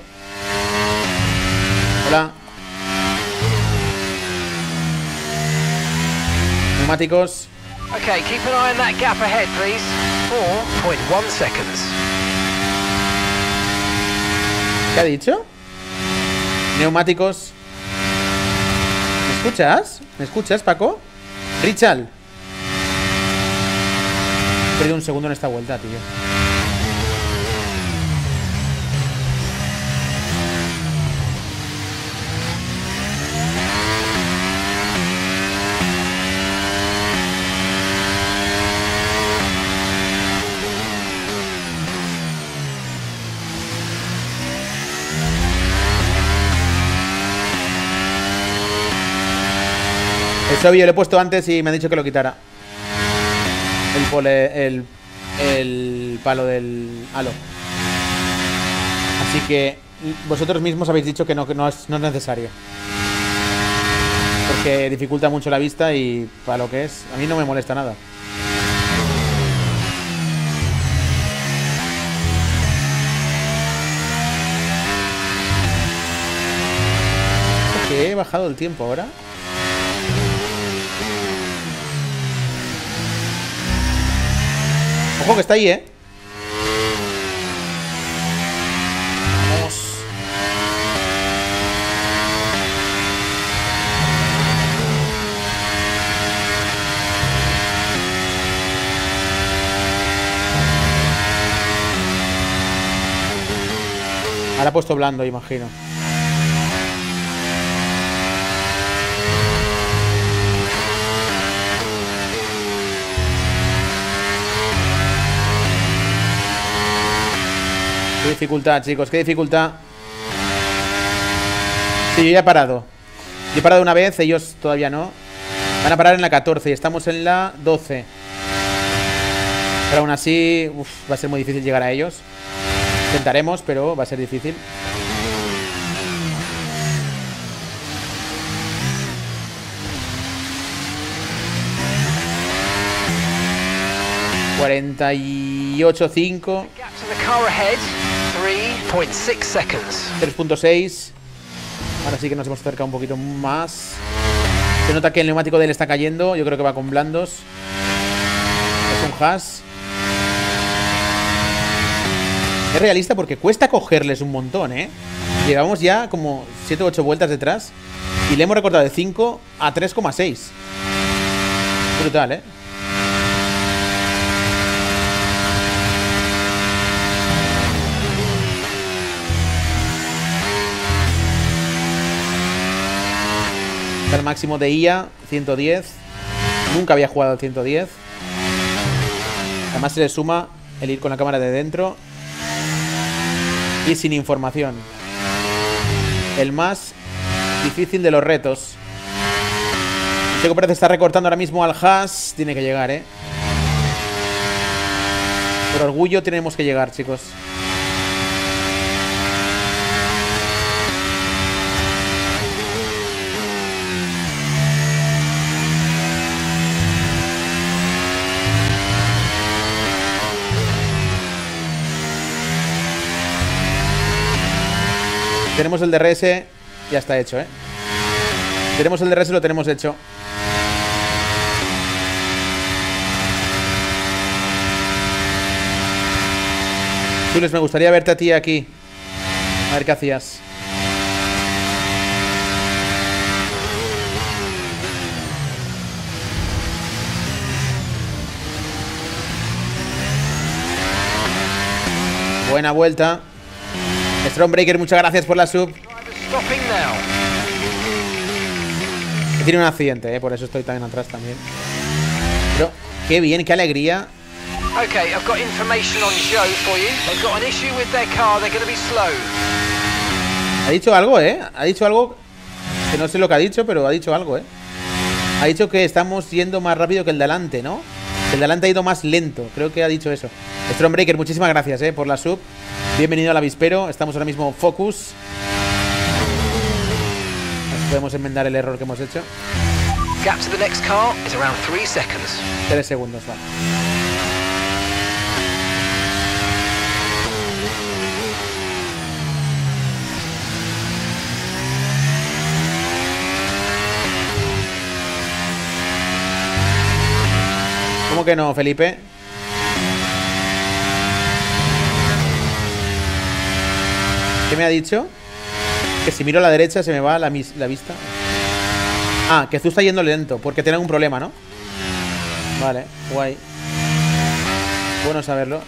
Speaker 1: Hola. Neumáticos.
Speaker 2: Okay, keep an eye on that gap ahead, please. 4.1 seconds.
Speaker 1: ¿Qué ha dicho? Neumáticos. ¿Me escuchas? ¿Me escuchas, Paco? Richard. He perdido un segundo en esta vuelta, tío. Es obvio, lo he puesto antes y me han dicho que lo quitara. El palo del halo. Así que vosotros mismos habéis dicho que no es necesario. Porque dificulta mucho la vista y para lo que es, a mí no me molesta nada. ¿Qué? He bajado el tiempo ahora. Ojo que está ahí, ¿eh? Vamos. Ahora ha puesto blando, imagino. Qué dificultad, chicos, qué dificultad. Sí, yo ya he parado. Yo he parado una vez, ellos todavía no. Van a parar en la 14 y estamos en la 12. Pero aún así, va a ser muy difícil llegar a ellos. Intentaremos, pero va a ser difícil. ...48.5... 3.6... Ahora sí que nos hemos acercado un poquito más. Se nota que el neumático de él está cayendo. Yo creo que va con blandos. Es un Haas. Es realista porque cuesta cogerles un montón, ¿eh? Llevamos ya como 7 o 8 vueltas detrás y le hemos recortado de 5 a 3,6. Brutal, ¿eh? El máximo de IA, 110. Nunca había jugado al 110. Además se le suma el ir con la cámara de dentro y sin información. El más difícil de los retos. El chico parece estar recortando ahora mismo al Haas. Tiene que llegar, ¿eh? Por orgullo tenemos que llegar, chicos. Tenemos el DRS, ya está hecho, ¿eh? Tenemos el DRS, lo tenemos hecho. Jules, me gustaría verte a ti aquí. A ver qué hacías. Buena vuelta. Stormbreaker, muchas gracias por la sub. He tenido un accidente, por eso estoy tan atrás también. Pero qué bien, qué alegría.
Speaker 2: Okay, I've got information on Joe for you. They've got an issue with their car. They're going to be slow.
Speaker 1: Ha dicho algo, Ha dicho algo que no sé lo que ha dicho, pero ha dicho algo, Ha dicho que estamos yendo más rápido que el delante, ¿no? Que el delante ha ido más lento. Creo que ha dicho eso. Stormbreaker, muchísimas gracias, por la sub. Bienvenido al avispero. Estamos ahora mismo focus. Podemos enmendar el error que hemos hecho.
Speaker 2: Gap to the next car is around 3 seconds.
Speaker 1: 3 segundos, vale. que no, Felipe? ¿Qué me ha dicho? Que si miro a la derecha se me va la vista. Ah, que tú estás yendo lento, porque tiene algún problema, ¿no? Vale, guay. Bueno saberlo.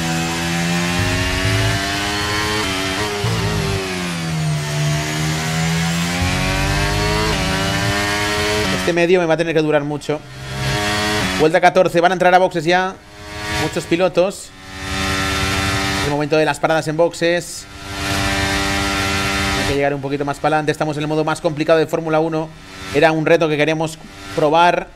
Speaker 1: Este medio me va a tener que durar mucho. Vuelta 14, van a entrar a boxes ya. Muchos pilotos. Es el momento de las paradas en boxes. Hay que llegar un poquito más para adelante. Estamos en el modo más complicado de Fórmula 1. Era un reto que queríamos probar.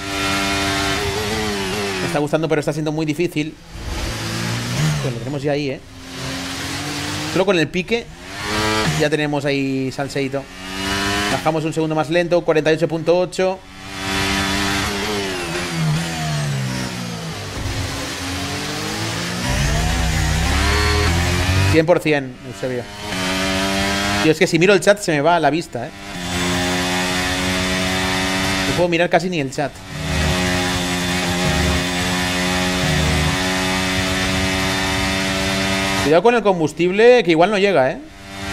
Speaker 1: Me está gustando, pero está siendo muy difícil. Pues lo tenemos ya ahí, ¿eh? Solo con el pique ya tenemos ahí salseíto. Bajamos un segundo más lento, 48.8. $100%, Eusebio. Tío, es que si miro el chat se me va a la vista, ¿eh? No puedo mirar casi ni el chat. Cuidado con el combustible, que igual no llega, ¿eh?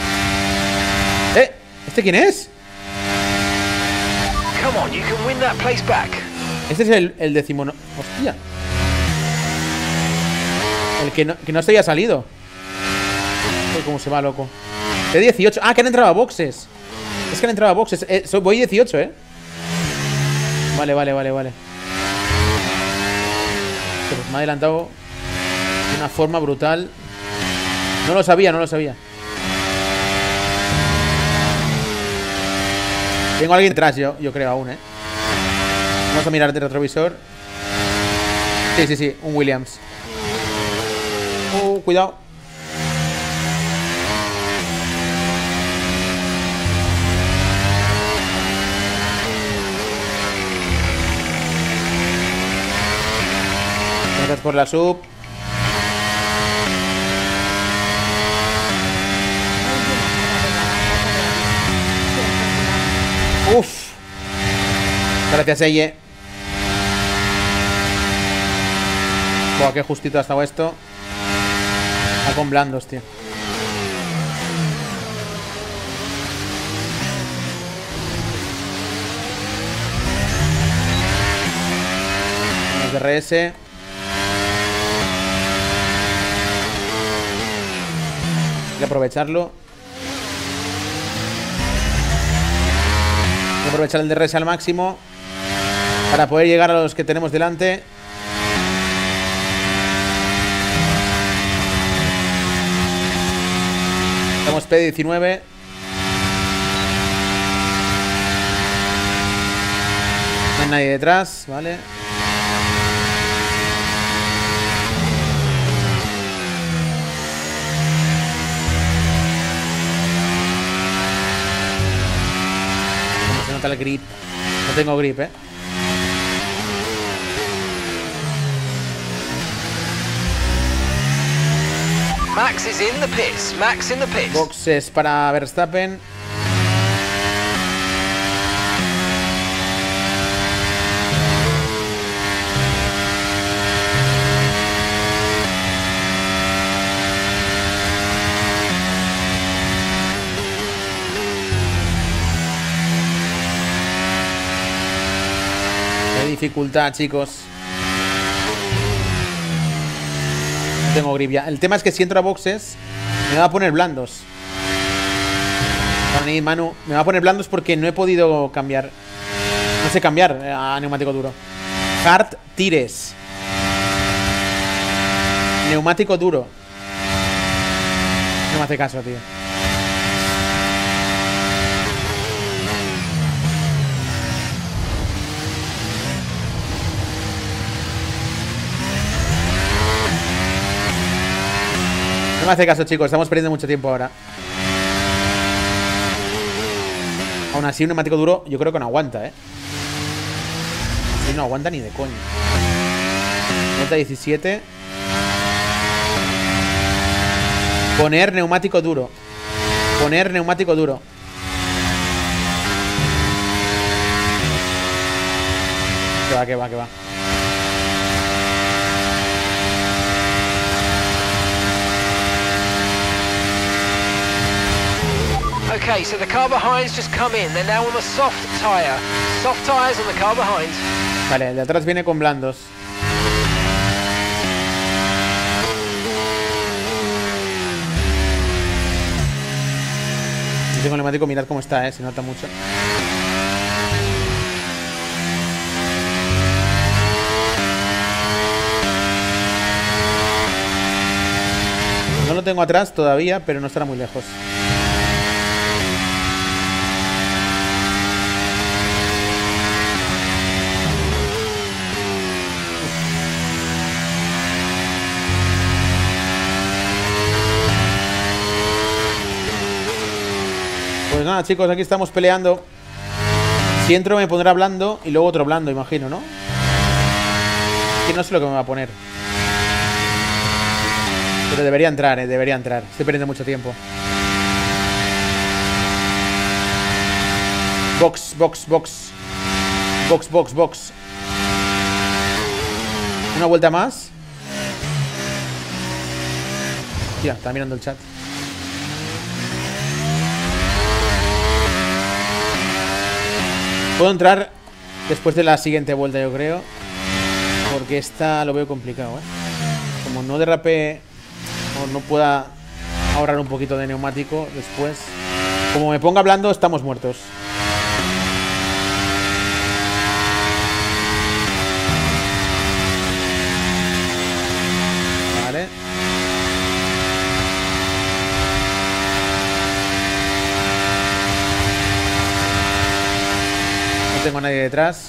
Speaker 1: ¿Este quién es?
Speaker 2: Come on, you can win that place back.
Speaker 1: Este es el decimono... Hostia. El que no se haya salido. Uy, cómo se va, loco. De 18. Ah, que han entrado a boxes. Es que han entrado a boxes. Voy 18, ¿eh? Vale. Pues me ha adelantado de una forma brutal. No lo sabía. Tengo a alguien detrás, yo creo aún, ¿eh? Vamos a mirar el retrovisor. Sí, un Williams. Cuidado. Gracias por la sub. Uf. Gracias, Eye. Buah, qué justito ha estado esto. Está con blandos, tío. DRS. Hay que aprovecharlo. Hay que aprovechar el DRS al máximo para poder llegar a los que tenemos delante. Estamos P19. No hay nadie detrás, ¿vale? Se nota el grip. No tengo grip, ¿eh?
Speaker 2: Max is in the pits. Max in the pits.
Speaker 1: Boxes para Verstappen. Qué dificultad, chicos. Tengo grip ya. El tema es que si entro a boxes me va a poner blandos. Manu, me va a poner blandos porque no he podido cambiar. No sé cambiar a neumático duro. Hard tires. Neumático duro. No me hace caso, tío. No me hace caso, chicos. Estamos perdiendo mucho tiempo ahora. Aún así, un neumático duro yo creo que no aguanta, ¿eh? Sí, no aguanta ni de coño. Nota 17. Poner neumático duro. Poner neumático duro. Que va.
Speaker 2: Okay, so the car behind's just come in. They're now on the soft tyre. Soft tyres on the car behind.
Speaker 1: Vale, el de atrás viene con blandos. Yo tengo el neumático, mirad cómo está, se nota mucho. No lo tengo atrás todavía, pero no estará muy lejos. Pues nada, chicos, aquí estamos peleando. Si entro me pondrá blando y luego otro blando, imagino, ¿no? Que no sé lo que me va a poner. Pero debería entrar, debería entrar. Estoy perdiendo mucho tiempo. Box, box, box. Box, box, box. Una vuelta más. Tía, está mirando el chat. Puedo entrar después de la siguiente vuelta, yo creo. Porque esta lo veo complicado, Como no derrape o no pueda ahorrar un poquito de neumático después. Como me ponga blando, estamos muertos. Vale. No tengo a nadie detrás.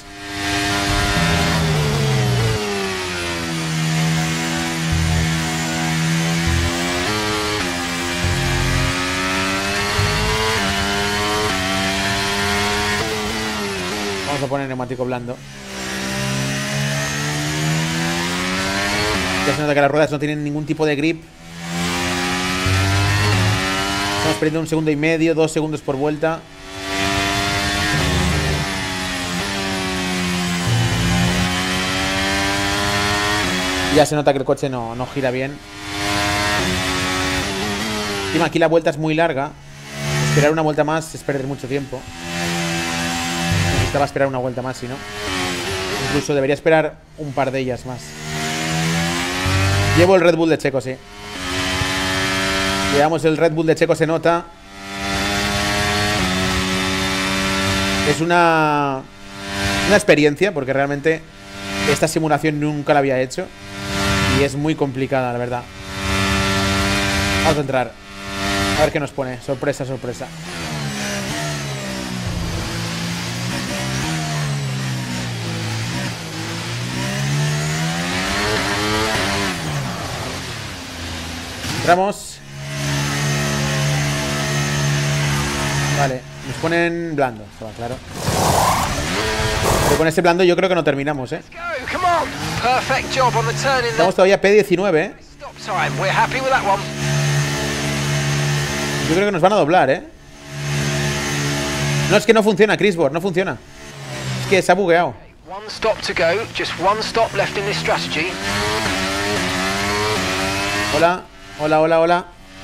Speaker 1: Vamos a poner neumático blando. Ya se nota que las ruedas no tienen ningún tipo de grip. Estamos perdiendo 1,5 segundos, 2 segundos por vuelta. Ya se nota que el coche no gira bien. Encima aquí la vuelta es muy larga. Esperar una vuelta más es perder mucho tiempo. Necesitaba esperar una vuelta más, si no. Incluso debería esperar un par de ellas más. Llevo el Red Bull de Checo, sí. Llevamos el Red Bull de Checo, se nota. Es una experiencia, porque realmente esta simulación nunca la había hecho. Y es muy complicada, la verdad. Vamos a entrar. A ver qué nos pone. Sorpresa, sorpresa. Entramos. Vale, nos ponen blando, estaba claro. Pero con este blando yo creo que no terminamos, Estamos todavía P19, Yo creo que nos van a doblar, No, es que no funciona, Chrisbor, no funciona. Es que se ha bugueado. Hola, hola, hola, hola.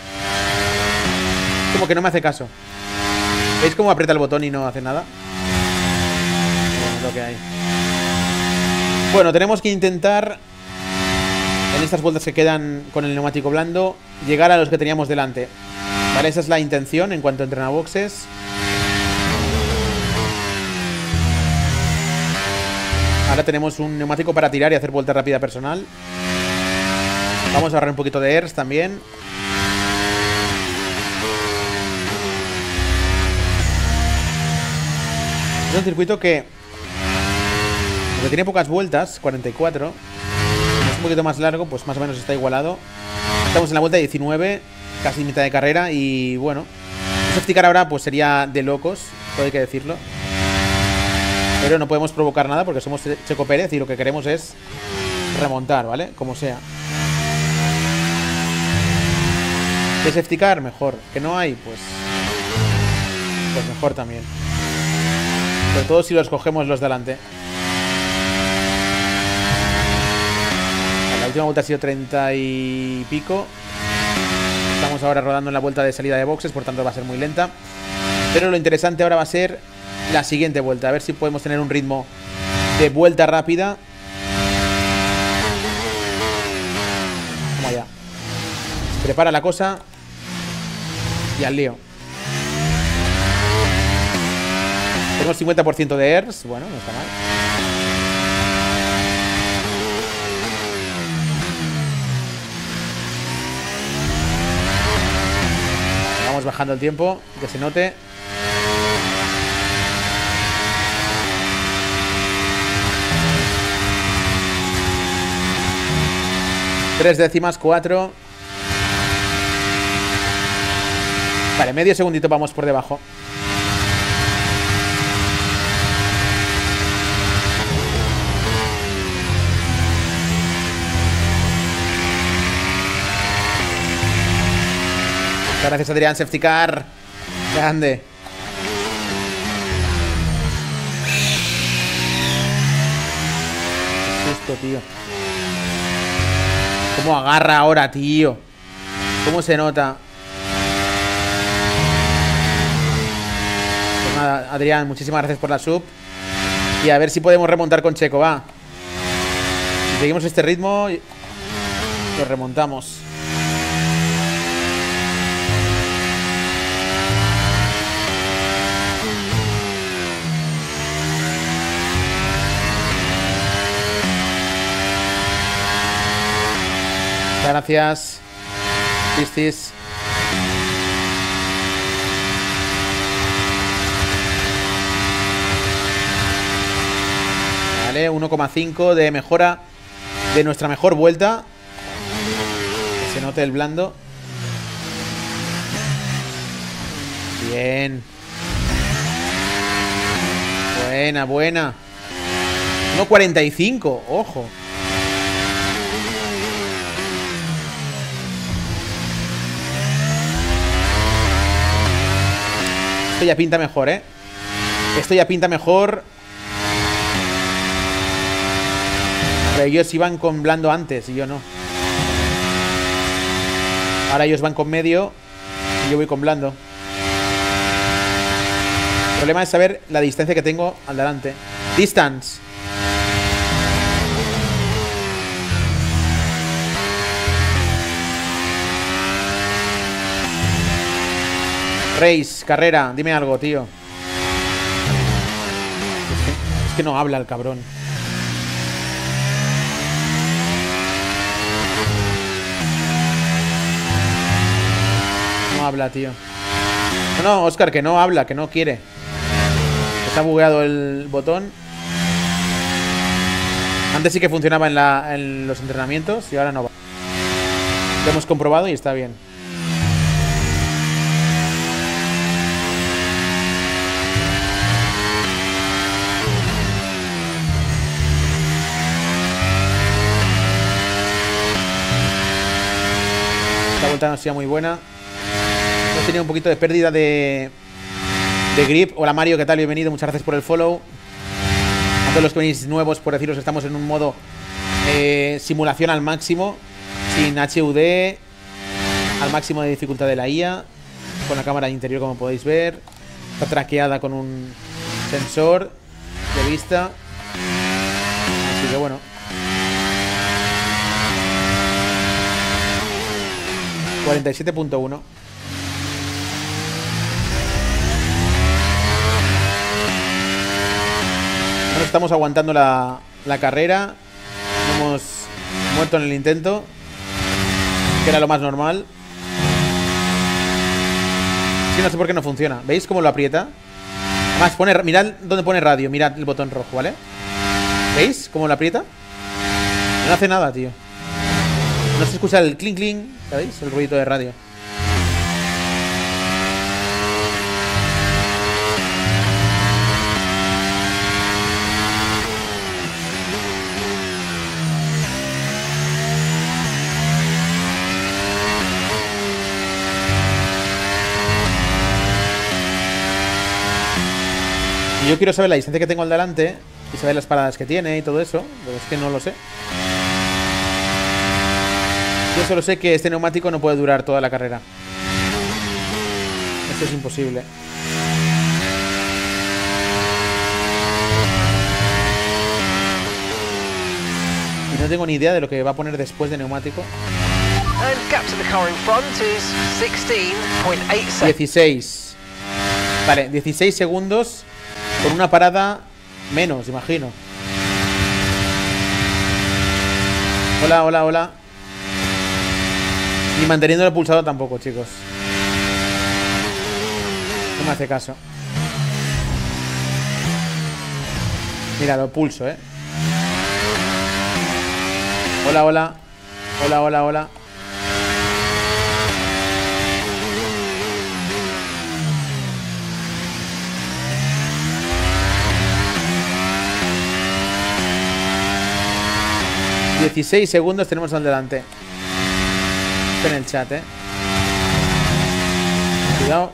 Speaker 1: Como que no me hace caso. ¿Veis cómo aprieta el botón y no hace nada? Bueno, es lo que hay. Bueno, tenemos que intentar, en estas vueltas que quedan con el neumático blando, llegar a los que teníamos delante. Vale, esa es la intención en cuanto entren a boxes. Ahora tenemos un neumático para tirar y hacer vuelta rápida personal. Vamos a ahorrar un poquito de airs también. Es un circuito que, aunque tiene pocas vueltas, 44, es un poquito más largo, pues más o menos está igualado. Estamos en la vuelta 19, casi mitad de carrera. Y bueno, el safety car ahora pues sería de locos, todo hay que decirlo. Pero no podemos provocar nada porque somos Checo Pérez y lo que queremos es remontar, ¿vale? Como sea. ¿Qué safety car? Mejor. ¿Que no hay? Pues mejor también. Sobre todo si los cogemos los delante. La última vuelta ha sido 30 y pico. Estamos ahora rodando en la vuelta de salida de boxes, por tanto va a ser muy lenta. Pero lo interesante ahora va a ser la siguiente vuelta. A ver si podemos tener un ritmo de vuelta rápida. Vamos allá. Se prepara la cosa. Y al lío. Tenemos 50% de ERS. Bueno, no está mal. Vamos bajando el tiempo, que se note. Tres décimas, 4. Vale, medio segundito vamos por debajo. Gracias, Adrián. Safety car. Grande. Justo, tío. ¿Cómo agarra ahora, tío? ¿Cómo se nota? Pues nada, Adrián, muchísimas gracias por la sub. Y a ver si podemos remontar con Checo, va. Si seguimos este ritmo, lo remontamos. Gracias, Piscis. Vale, 1,5 de mejora de nuestra mejor vuelta. Que se note el blando. Bien. Buena, buena. 1,45, ojo. Esto ya pinta mejor, ¿eh? Esto ya pinta mejor. Pero ellos iban con blando antes y yo no. Ahora ellos van con medio y yo voy con blando. El problema es saber la distancia que tengo al delante. Distance. Race, carrera, dime algo, tío. Es que no habla el cabrón. No habla, tío. No, Oscar, que no habla, que no quiere. Está bugueado el botón. Antes sí que funcionaba en los entrenamientos y ahora no va. Lo hemos comprobado y está bien. Esta vuelta no ha sido muy buena. Hemos tenido un poquito de pérdida de grip. Hola Mario, ¿qué tal? Bienvenido, muchas gracias por el follow. A todos los que venís nuevos, por deciros que estamos en un modo simulación al máximo, sin HUD, al máximo de dificultad de la IA, con la cámara interior como podéis ver. Está traqueada con un sensor de vista. Así que bueno. 47.1. No estamos aguantando la carrera. Hemos muerto en el intento, que era lo más normal. Sí, no sé por qué no funciona. ¿Veis cómo lo aprieta? Además pone, mirad dónde pone radio. Mirad el botón rojo, ¿vale? ¿Veis cómo lo aprieta? No hace nada, tío. No se escucha el clink clink, ¿sabéis? El ruido de radio. Y yo quiero saber la distancia que tengo al delante y saber las paradas que tiene y todo eso, pero es que no lo sé. Yo solo sé que este neumático no puede durar toda la carrera. Esto es imposible. No tengo ni idea de lo que va a poner después de neumático.
Speaker 2: And gap to the car in front is 16.8 seconds.
Speaker 1: 16. Vale, 16 segundos con una parada menos, imagino. Hola, hola, hola. Ni manteniendo el pulsador tampoco, chicos. No me hace caso. Mira, lo pulso, Hola, hola. Hola, hola, hola. ...16 segundos tenemos al delante. En el chat, Cuidado.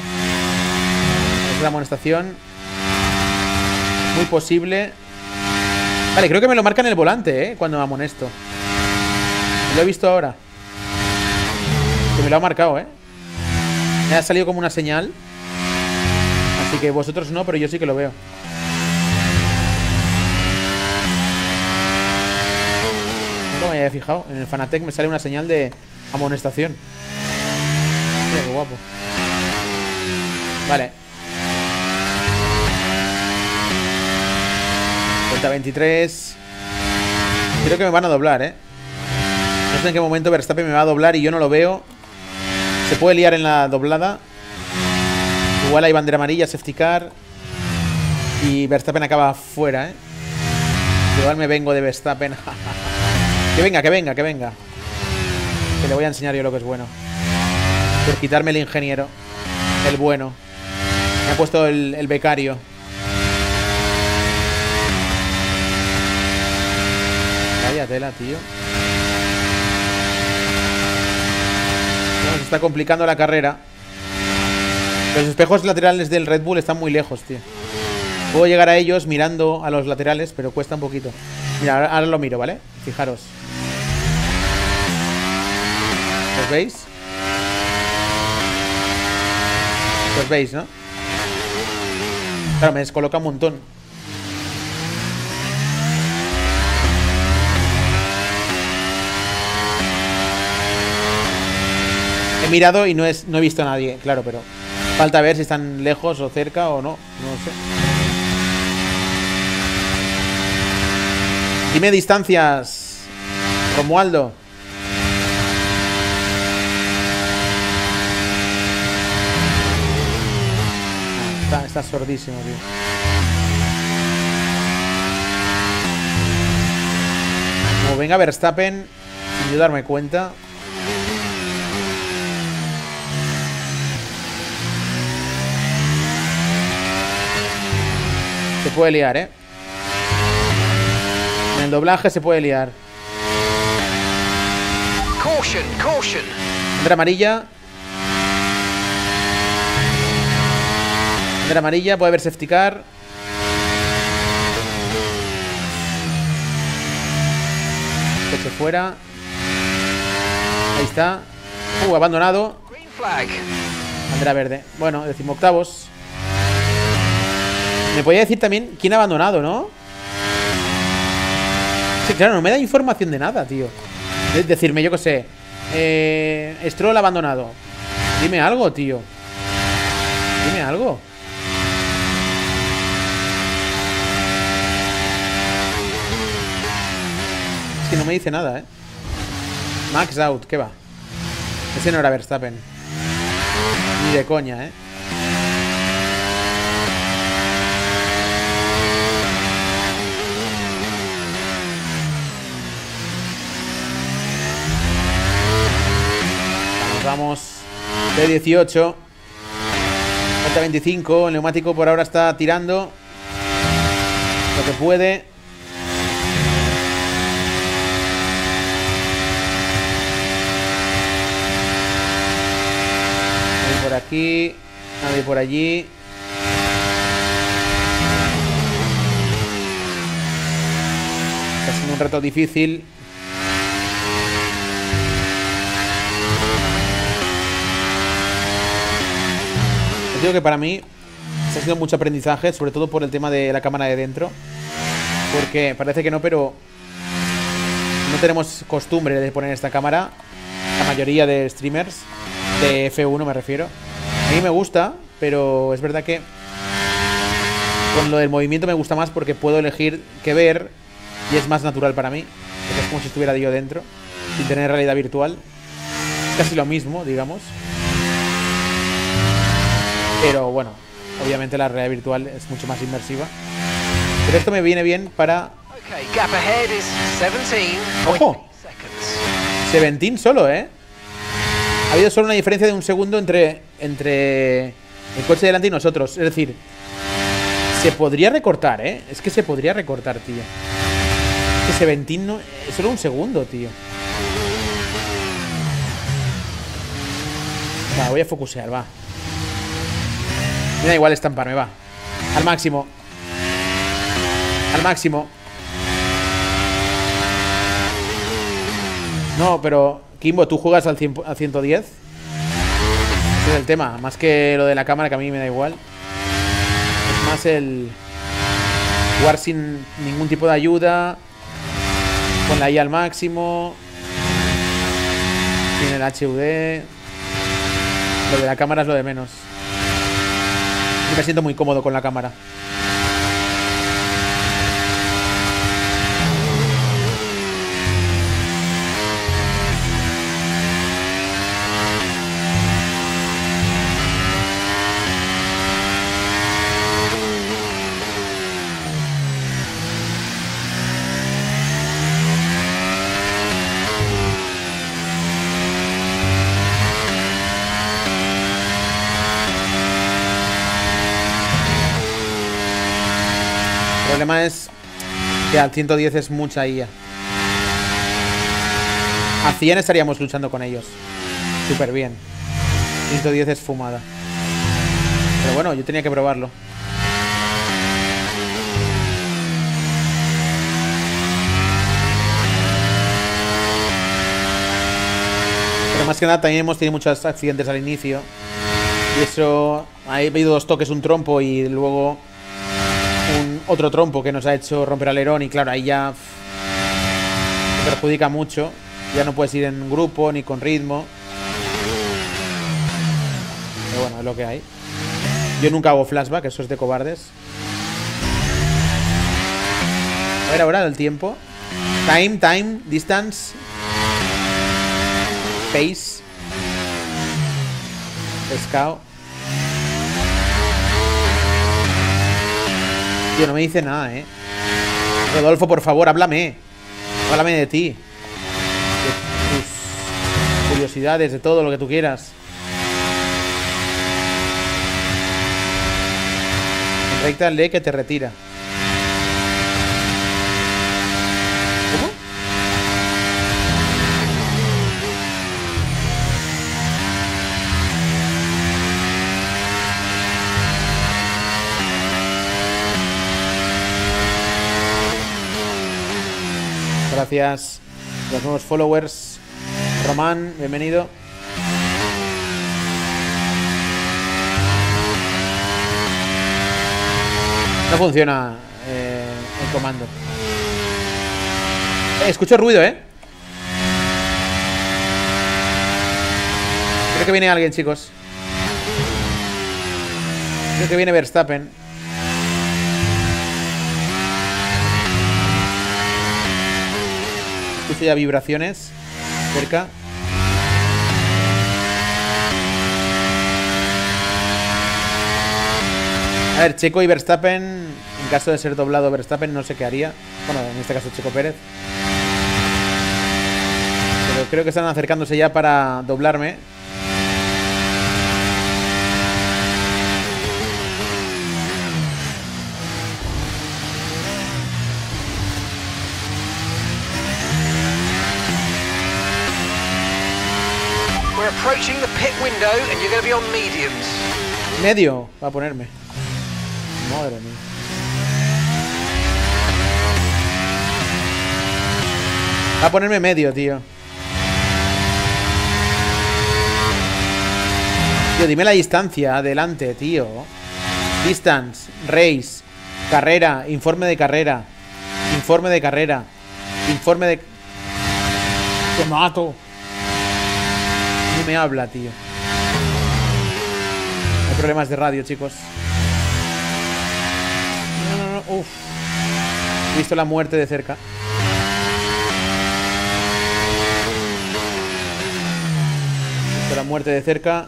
Speaker 1: Es la amonestación. Muy posible. Vale, creo que me lo marca en el volante, cuando amonesto. Lo he visto ahora. Que me lo ha marcado, Me ha salido como una señal. Así que vosotros no, pero yo sí que lo veo. No me había fijado. En el Fanatec me sale una señal de amonestación. Mira, qué guapo. Vale. Vuelta 23. Creo que me van a doblar, No sé en qué momento Verstappen me va a doblar y yo no lo veo. Se puede liar en la doblada. Igual hay bandera amarilla, safety car. Y Verstappen acaba fuera, Igual me vengo de Verstappen. Que venga, que venga, que venga. Que le voy a enseñar yo lo que es bueno. Por quitarme el ingeniero. El bueno. Me ha puesto el becario. Vaya tela, tío. Se está complicando la carrera. Los espejos laterales del Red Bull están muy lejos, tío. Puedo llegar a ellos mirando a los laterales, pero cuesta un poquito. Mira, ahora lo miro, ¿vale? Fijaros. ¿Los veis? Los veis, ¿no? Claro, me descoloca un montón. He mirado y no he visto a nadie, claro, pero falta ver si están lejos o cerca o no. No sé. Dime distancias, Romualdo. Está sordísimo, tío. Como venga Verstappen, sin yo darme cuenta. Se puede liar, En el doblaje se puede liar.
Speaker 2: Caution, caution.
Speaker 1: Bandera amarilla. Bandera amarilla, puede haber safety car. Coche fuera. Ahí está. Abandonado.
Speaker 2: Green flag.
Speaker 1: Bandera verde. Bueno, 18avos. Me podía decir también quién ha abandonado, ¿no? Sí, claro, no me da información de nada, tío. Es decirme, yo qué sé, Stroll abandonado. Dime algo, tío. Dime algo. Es que no me dice nada, Max out, ¿qué va? Ese no era Verstappen. Ni de coña, Vamos de 18. Falta 25. El neumático por ahora está tirando lo que puede. Nadie por aquí. Nadie por allí. Está siendo un reto difícil. Digo que para mí ha sido mucho aprendizaje, sobre todo por el tema de la cámara de dentro, porque parece que no, pero no tenemos costumbre de poner esta cámara. La mayoría de streamers de F1 me refiero. A mí me gusta, pero es verdad que con lo del movimiento me gusta más porque puedo elegir qué ver y es más natural para mí. Porque es como si estuviera yo dentro, sin tener realidad virtual. Es casi lo mismo, digamos. Pero bueno, obviamente la realidad virtual es mucho más inmersiva. Pero esto me viene bien para... ¡Ojo! 17 solo, ¿eh? Ha habido solo una diferencia de un segundo entre el coche delante y nosotros. Es decir, se podría recortar, ¿eh? Es que se podría recortar, tío. Es que 17 no... Es solo un segundo, tío. Va, voy a focusear, va. Me da igual estamparme, va. Al máximo. Al máximo. No, pero Kimbo, ¿tú juegas al 110? Ese es el tema. Más que lo de la cámara, que a mí me da igual. Es más el jugar sin ningún tipo de ayuda, con la IA al máximo, sin el HUD. Lo de la cámara es lo de menos. Yo me siento muy cómodo con la cámara. El problema es que al 110 es mucha IA. A 100 estaríamos luchando con ellos. Súper bien. 110 es fumada. Pero bueno, yo tenía que probarlo. Pero más que nada también hemos tenido muchos accidentes al inicio. Y eso... Ha habido 2 toques, un trompo y luego... otro trompo que nos ha hecho romper alerón. Y claro, ahí ya te perjudica mucho. Ya no puedes ir en grupo ni con ritmo. Pero bueno, es lo que hay. Yo nunca hago flashback, eso es de cobardes. A ver ahora el tiempo. Time, distance, pace, pescado. Tío, no me dice nada, ¿eh? Rodolfo, por favor, háblame. Háblame de ti. De tus curiosidades, de todo lo que tú quieras. En recta, lee que te retira. ¿Cómo? Gracias a los nuevos followers. Román, bienvenido. No funciona el comando. Escucho ruido, ¿eh? Creo que viene alguien, chicos. Creo que viene Verstappen. Escucho ya vibraciones cerca. A ver, Checo y Verstappen, en caso de ser doblado Verstappen, no sé qué haría. Bueno, en este caso Checo Pérez. Pero creo que están acercándose ya para doblarme.
Speaker 2: We're approaching the pit window and you're going to be on mediums.
Speaker 1: Medio, va a ponerme. Madre mía. Va a ponerme medio, tío. Tío, dime la distancia. Adelante, tío. Distance, race, carrera, informe de carrera, informe de carrera, informe de... Te mato. No me habla, tío. Hay problemas de radio, chicos. No. Uf. He visto la muerte de cerca. He visto la muerte de cerca.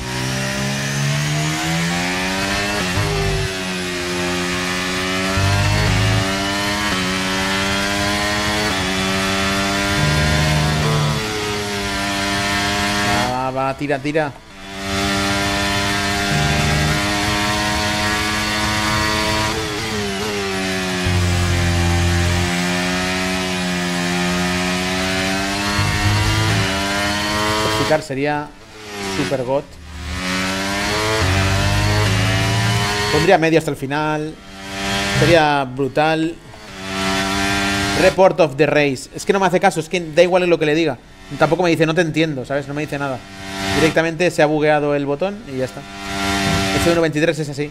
Speaker 1: Va, tira. Sería super got. Pondría medio hasta el final. Sería brutal. Report of the race. Es que no me hace caso, es que da igual lo que le diga. Tampoco me dice, no te entiendo, ¿sabes? No me dice nada. Directamente se ha bugueado el botón y ya está. F1.23 es así.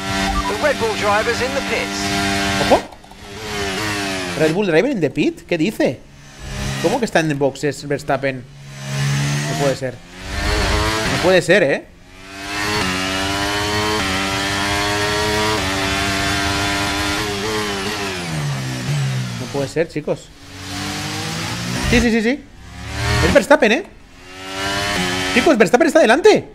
Speaker 1: ¡Ojo! Red Bull Driver in the pit. ¿Qué dice? ¿Cómo que está en boxes Verstappen? No puede ser. No puede ser, ¿eh? No puede ser, chicos. Sí. Es Verstappen, ¿eh? Chicos, Verstappen está delante.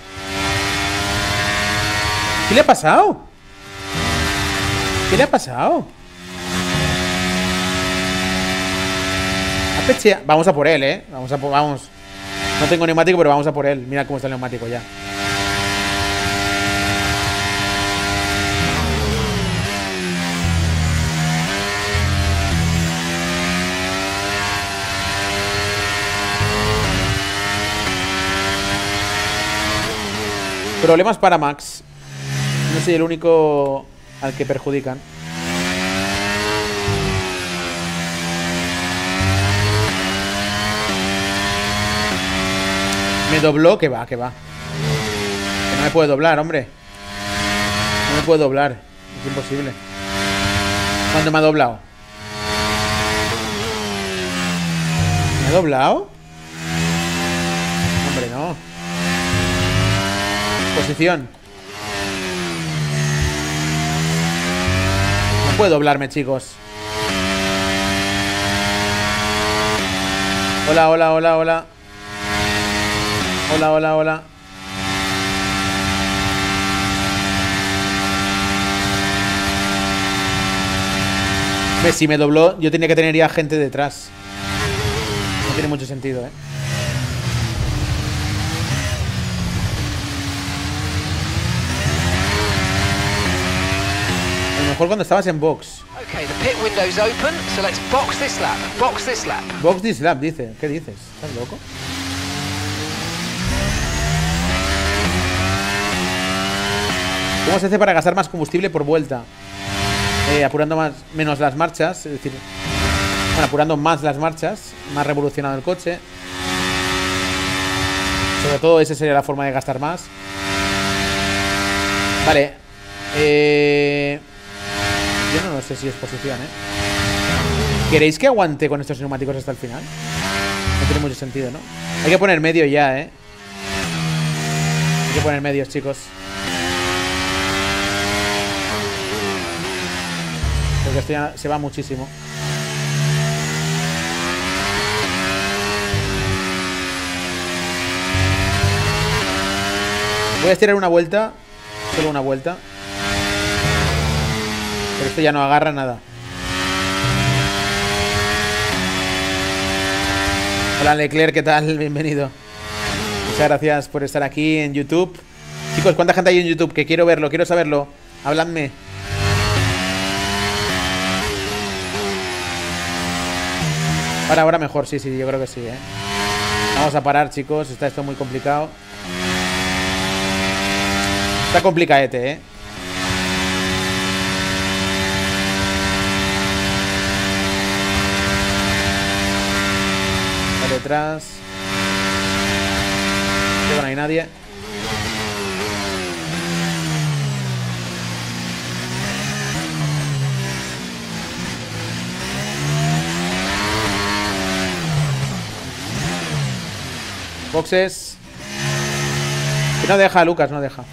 Speaker 1: ¿Qué le ha pasado? ¿Qué le ha pasado? Vamos a por él, ¿eh? Vamos. No tengo neumático, pero vamos a por él. Mira cómo está el neumático ya. Problemas para Max. No soy el único al que perjudican. Me dobló, que va. Que no me puede doblar, hombre. No me puede doblar. Es imposible. ¿Cuándo me ha doblado? ¿Me ha doblado? Hombre, no. Posición. No puede doblarme, chicos. Hola. Hola. Si me dobló, yo tenía que tener ya gente detrás. No tiene mucho sentido, ¿eh? A lo mejor cuando estabas en box.
Speaker 2: Okay, the pit window's open, so let's box this lap. Box this lap.
Speaker 1: Box this lap, dice. ¿Qué dices? ¿Estás loco? ¿Cómo se hace para gastar más combustible por vuelta? Apurando menos las marchas. Es decir, bueno, apurando más las marchas. Más revolucionado el coche. Sobre todo esa sería la forma de gastar más. Vale. Yo no sé si es posición, ¿eh? ¿Queréis que aguante con estos neumáticos hasta el final? No tiene mucho sentido, ¿no? Hay que poner medio ya, ¿eh? Hay que poner medios, chicos. Porque esto ya se va muchísimo. Voy a estirar una vuelta. Solo una vuelta. Pero esto ya no agarra nada. Hola Leclerc, ¿qué tal? Bienvenido. Muchas gracias por estar aquí en YouTube. Chicos, ¿cuánta gente hay en YouTube? Que quiero verlo, quiero saberlo. Habladme. Ahora mejor, sí, yo creo que sí, ¿eh? Vamos a parar, chicos. Está esto muy complicado. Está complicadete, ¿eh? Está detrás. No hay nadie. Boxes. Que no deja, Lucas, no deja.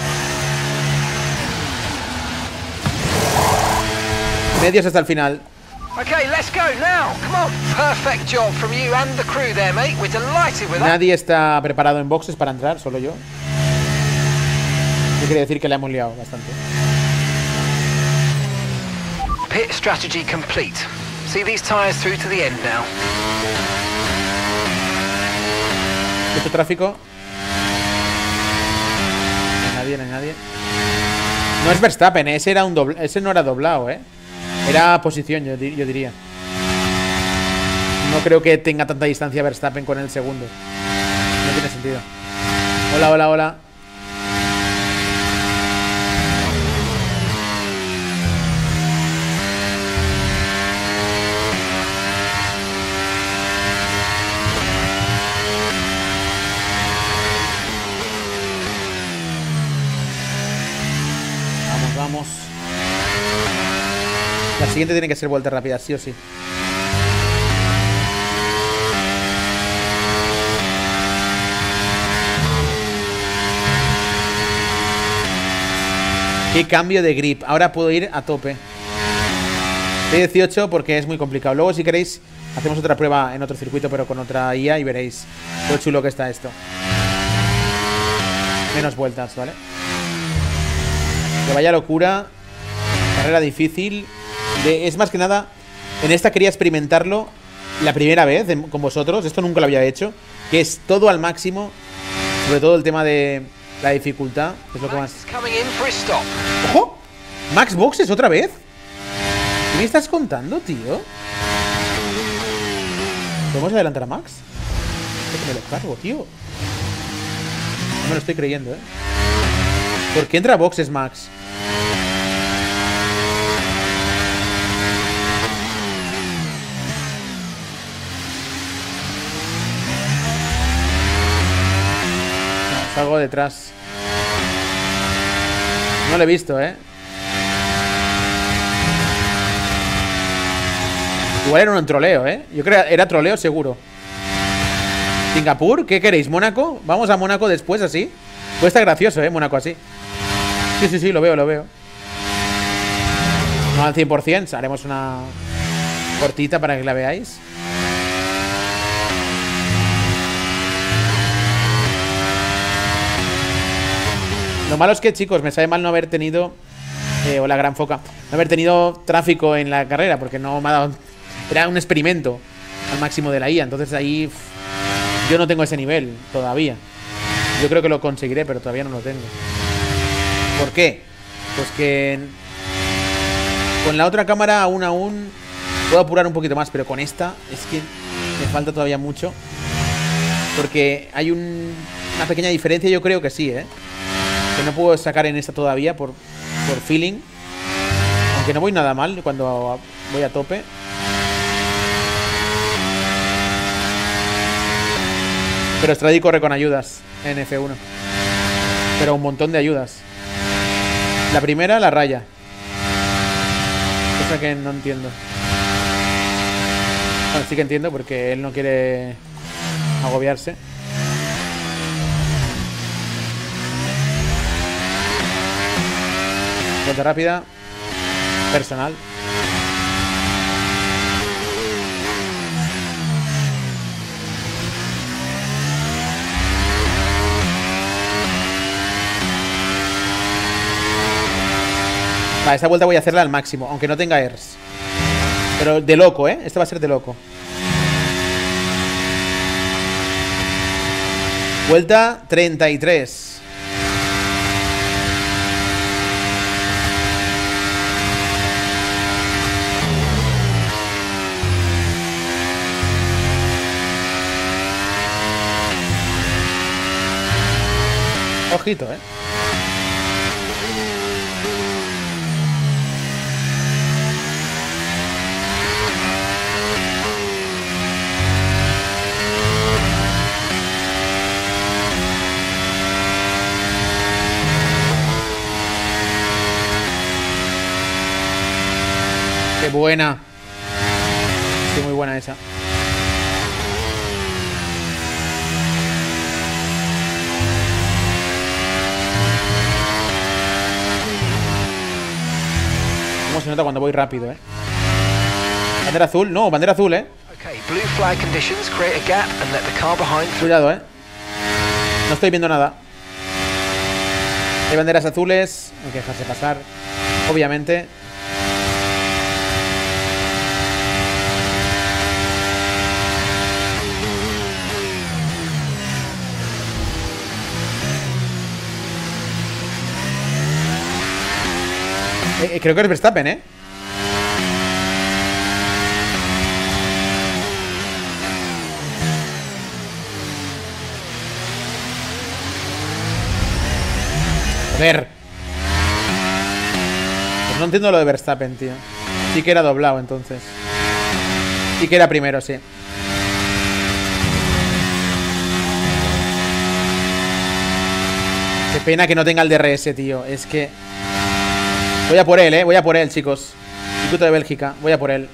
Speaker 1: Medios hasta el final.
Speaker 2: Okay, let's go now. Come on. Perfect job from you and the crew there, mate. We're delighted with that.
Speaker 1: Nadie está preparado en boxes para entrar, solo yo. Eso quiere decir que le hemos liado bastante.
Speaker 2: Pit strategy complete. See these tyres through to the end now.
Speaker 1: Mucho tráfico. No hay nadie, no hay nadie. No es Verstappen, ese era un ese no era doblado, Era posición, yo diría. No creo que tenga tanta distancia Verstappen con el segundo. No tiene sentido. Hola, hola, hola. Vamos, vamos. La siguiente tiene que ser vuelta rápida, sí o sí. Qué cambio de grip. Ahora puedo ir a tope. P18 porque es muy complicado. Luego, si queréis, hacemos otra prueba en otro circuito, pero con otra IA y veréis lo chulo que está esto. Menos vueltas, ¿vale? Que vaya locura. Carrera difícil. Es más que nada, en esta quería experimentarlo la primera vez con vosotros. Esto nunca lo había hecho. Que es todo al máximo. Sobre todo el tema de la dificultad. Es lo que más... ¡Ojo! ¿Max Boxes otra vez? ¿Qué me estás contando, tío? ¿Podemos adelantar a Max? Que me lo cargo, tío. No me lo estoy creyendo, ¿Por qué entra a Boxes Max? Salgo detrás. No lo he visto, Igual era un troleo, Yo creo que era troleo seguro. Singapur, ¿qué queréis? ¿Mónaco? Vamos a Mónaco después, así. Puede estar gracioso, Mónaco así. Sí, lo veo, lo veo. No al 100%, haremos una cortita para que la veáis. Lo malo es que, chicos, me sabe mal no haber tenido o la gran foca, no haber tenido tráfico en la carrera, porque no me ha dado... Era un experimento al máximo de la IA. Entonces ahí yo no tengo ese nivel todavía. Yo creo que lo conseguiré, pero todavía no lo tengo. ¿Por qué? Pues que con la otra cámara aún puedo apurar un poquito más, pero con esta es que me falta todavía mucho. Porque hay una pequeña diferencia, yo creo que sí, que no puedo sacar en esta todavía por feeling. Aunque no voy nada mal cuando voy a tope. Pero Stradi corre con ayudas en F1. Pero un montón de ayudas. La primera, la raya. Cosa que no entiendo. Bueno, sí que entiendo porque él no quiere agobiarse. Vuelta rápida. Personal. Vale, esta vuelta voy a hacerla al máximo, aunque no tenga airs. Pero de loco, Esta va a ser de loco. Vuelta 33. Ojito, Qué buena. Sí, muy buena esa. se nota cuando voy rápido, Bandera azul. No, bandera azul,
Speaker 2: Okay, blue flag conditions create a gap and let the car behind through.
Speaker 1: Cuidado, No estoy viendo nada. Hay banderas azules. Hay que dejarse pasar, obviamente. Creo que es Verstappen, Joder. Pues no entiendo lo de Verstappen, tío. Sí que era doblado, entonces. Sí que era primero, sí. Qué pena que no tenga el DRS, tío. Es que... Voy a por él, voy a por él, chicos. Circuito de Bélgica, voy a por él.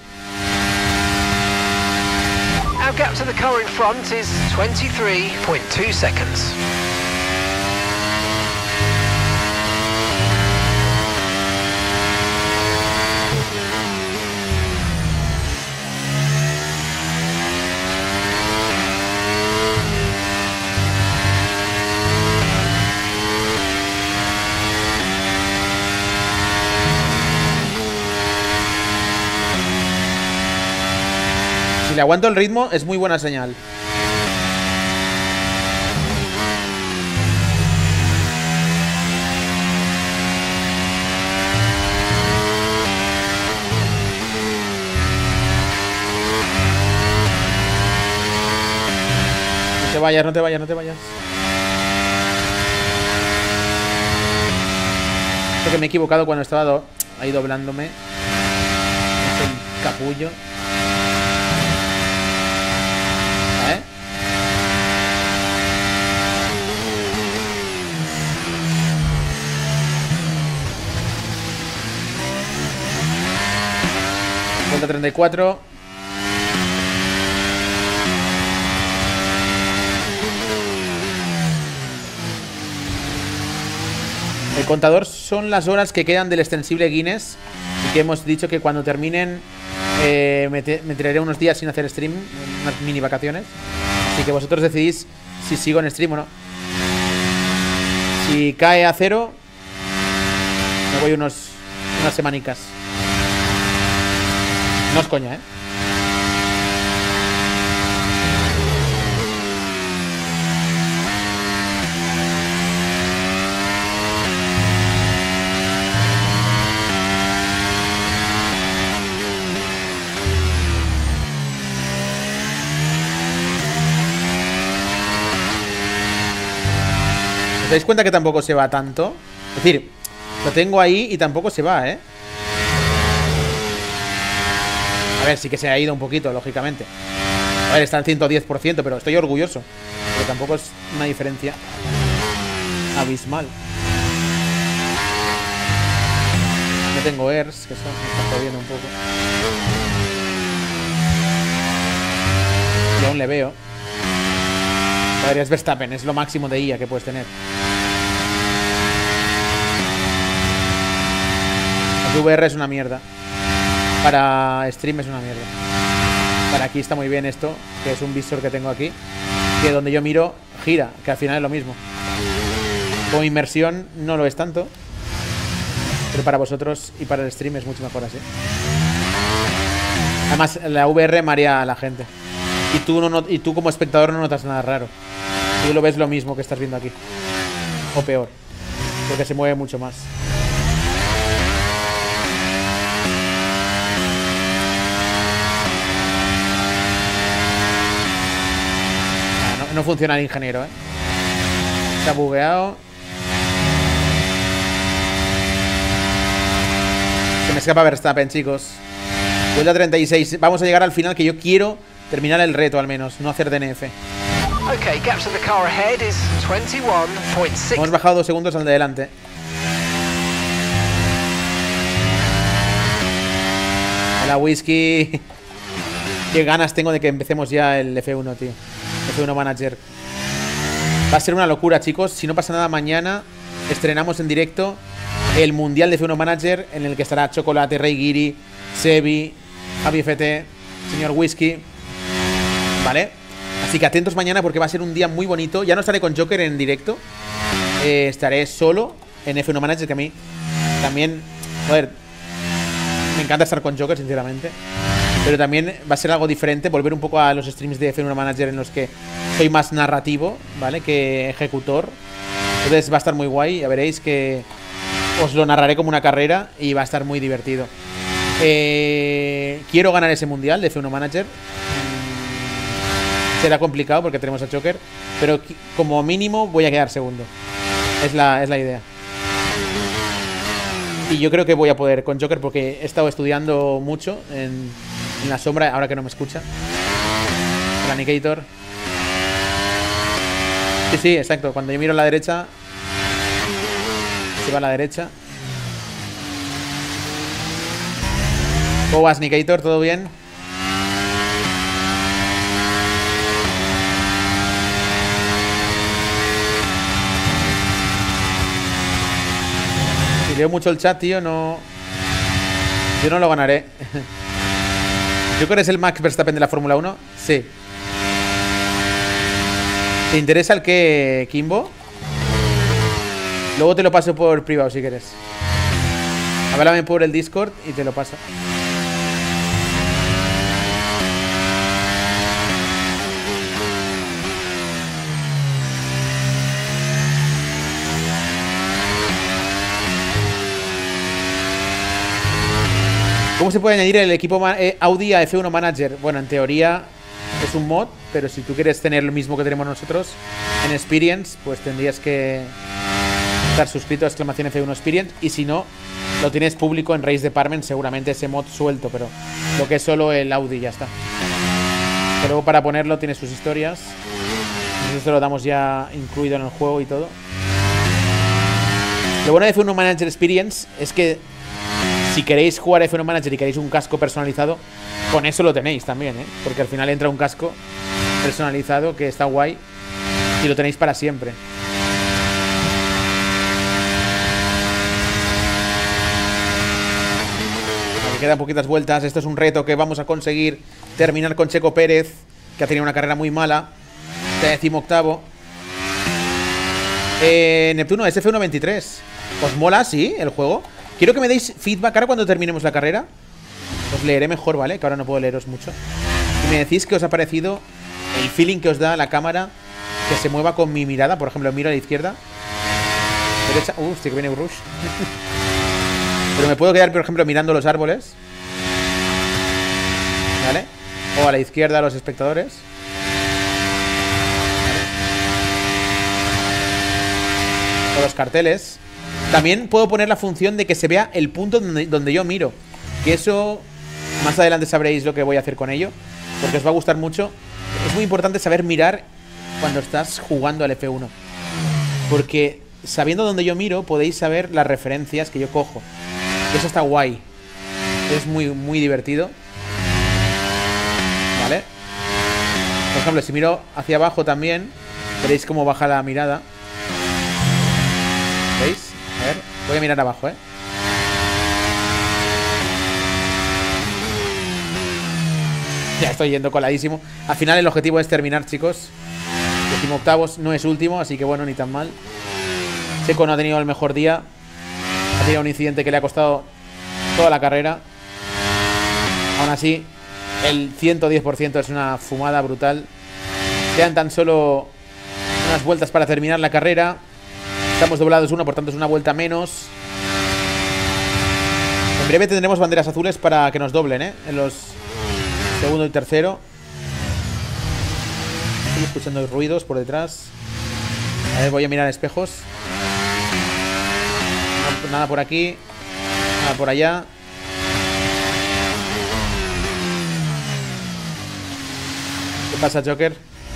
Speaker 2: Our gap to the car in front is 23.2 seconds.
Speaker 1: Si le aguanto el ritmo, es muy buena señal. No te vayas, no te vayas, no te vayas. Creo que me he equivocado cuando estaba ahí doblándome. El capullo. Vuelta 34. El contador son las horas que quedan del extensible Guinness. Y que hemos dicho que cuando terminen me tiraré unos días sin hacer stream, unas mini vacaciones. Así que vosotros decidís si sigo en stream o no. Si cae a 0, me voy unas semanicas. No es coña, ¿Os dais cuenta que tampoco se va tanto? Es decir, lo tengo ahí y tampoco se va, A ver, sí que se ha ido un poquito, lógicamente. A ver, está al 110%, pero estoy orgulloso. Pero tampoco es una diferencia abismal. No tengo airs, que eso me está jodiendo un poco. Y aún le veo. A ver, es Verstappen, es lo máximo de IA que puedes tener. La VR es una mierda. Para stream es una mierda. Para aquí está muy bien esto, que es un visor que tengo aquí, que donde yo miro gira, que al final es lo mismo. Como inmersión no lo es tanto, pero para vosotros y para el stream es mucho mejor así. Además la VR marea a la gente. Y tú como espectador no notas nada raro. Tú lo ves lo mismo que estás viendo aquí. O peor, porque se mueve mucho más. No funciona el ingeniero, Se ha bugueado. Se me escapa Verstappen, chicos. Vuelta 36. Vamos a llegar al final, que yo quiero terminar el reto al menos, no hacer DNF.
Speaker 2: Okay, gap to the car ahead is 21.6.
Speaker 1: Hemos bajado 2 segundos al de delante. Hola, Whisky. Qué ganas tengo de que empecemos ya el F1, tío. F1 Manager. Va a ser una locura, chicos. Si no pasa nada, mañana estrenamos en directo el Mundial de F1 Manager, en el que estará Chocolate, Rey Giri, Sebi, Javi FT, Señor Whisky. ¿Vale? Así que atentos mañana porque va a ser un día muy bonito. Ya no estaré con Joker en directo. Estaré solo en F1 Manager, que a mí también, joder, me encanta estar con Joker, sinceramente. Pero también va a ser algo diferente, volver un poco a los streams de F1 Manager en los que soy más narrativo, ¿vale? Que ejecutor. Entonces va a estar muy guay, ya veréis que os lo narraré como una carrera y va a estar muy divertido. Quiero ganar ese mundial de F1 Manager. Será complicado porque tenemos a Joker, pero como mínimo voy a quedar segundo. Es la idea. Y yo creo que voy a poder con Joker porque he estado estudiando mucho en la sombra, ahora que no me escucha. Planicator. Sí, exacto. Cuando yo miro a la derecha, se va a la derecha. ¿Cómo vas, Nicator? ¿Todo bien? Si leo mucho el chat, tío, no... Yo no lo ganaré. ¿Yo creo que eres el Max Verstappen de la Fórmula 1? Sí. ¿Te interesa el qué, Kimbo? Luego te lo paso por privado si quieres. Háblame por el Discord y te lo paso. ¿Cómo se puede añadir el equipo Audi a F1 Manager? Bueno, en teoría es un mod, pero si tú quieres tener lo mismo que tenemos nosotros en Experience, pues tendrías que estar suscrito a exclamación F1 Experience. Y si no, lo tienes público en Race Department, seguramente ese mod suelto, pero lo que es solo el Audi, ya está. Pero luego para ponerlo tiene sus historias. Nosotros lo damos ya incluido en el juego y todo. Lo bueno de F1 Manager Experience es que si queréis jugar a F1 Manager y queréis un casco personalizado, con eso lo tenéis también, ¿eh? Porque al final entra un casco personalizado que está guay y lo tenéis para siempre. Me quedan poquitas vueltas. Esto es un reto que vamos a conseguir terminar con Checo Pérez, que ha tenido una carrera muy mala. 18º. Neptuno, es F1 23. ¿Os mola, sí, el juego? Quiero que me deis feedback ahora cuando terminemos la carrera. Os leeré mejor, ¿vale? Que ahora no puedo leeros mucho. Y me decís qué os ha parecido el feeling que os da la cámara que se mueva con mi mirada. Por ejemplo, miro a la izquierda, derecha. Hostia, que viene un rush. Pero me puedo quedar, por ejemplo, mirando los árboles, ¿vale? O a la izquierda a los espectadores, ¿vale? O los carteles. También puedo poner la función de que se vea el punto donde yo miro. Que eso, más adelante sabréis lo que voy a hacer con ello, porque os va a gustar mucho. Es muy importante saber mirar cuando estás jugando al F1, porque sabiendo dónde yo miro, podéis saber las referencias que yo cojo. Eso está guay. Es muy, muy divertido, ¿vale? Por ejemplo, si miro hacia abajo también, veréis cómo baja la mirada. ¿Veis? A ver, voy a mirar abajo, ¿eh? Ya estoy yendo coladísimo. Al final el objetivo es terminar, chicos. 18º no es último, así que bueno, ni tan mal. Checo no ha tenido el mejor día. Ha tenido un incidente que le ha costado toda la carrera. Aún así, el 110% es una fumada brutal. Quedan tan solo unas vueltas para terminar la carrera. Estamos doblados uno, por tanto es una vuelta menos. En breve tendremos banderas azules para que nos doblen, ¿eh? En los segundo y tercero. Estoy escuchando ruidos por detrás. A ver, voy a mirar espejos. Nada por aquí, nada por allá. ¿Qué pasa, Joker?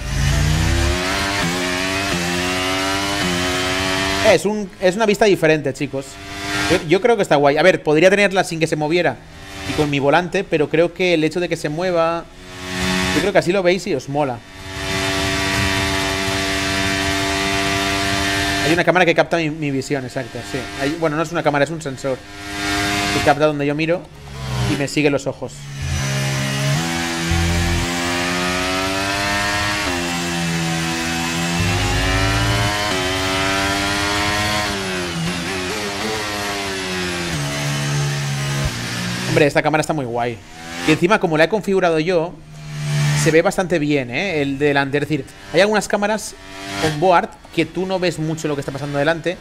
Speaker 1: Es una vista diferente, chicos. Yo creo que está guay. A ver, podría tenerla sin que se moviera y con mi volante, pero creo que el hecho de que se mueva, yo creo que así lo veis y os mola. Hay una cámara que capta mi visión, exacto, sí. Bueno, no es una cámara, es un sensor que capta donde yo miro y me sigue los ojos. Hombre, esta cámara está muy guay. Y encima, como la he configurado yo, se ve bastante bien, ¿eh? El delante. Es decir, hay algunas cámaras on board que tú no ves mucho lo que está pasando delante.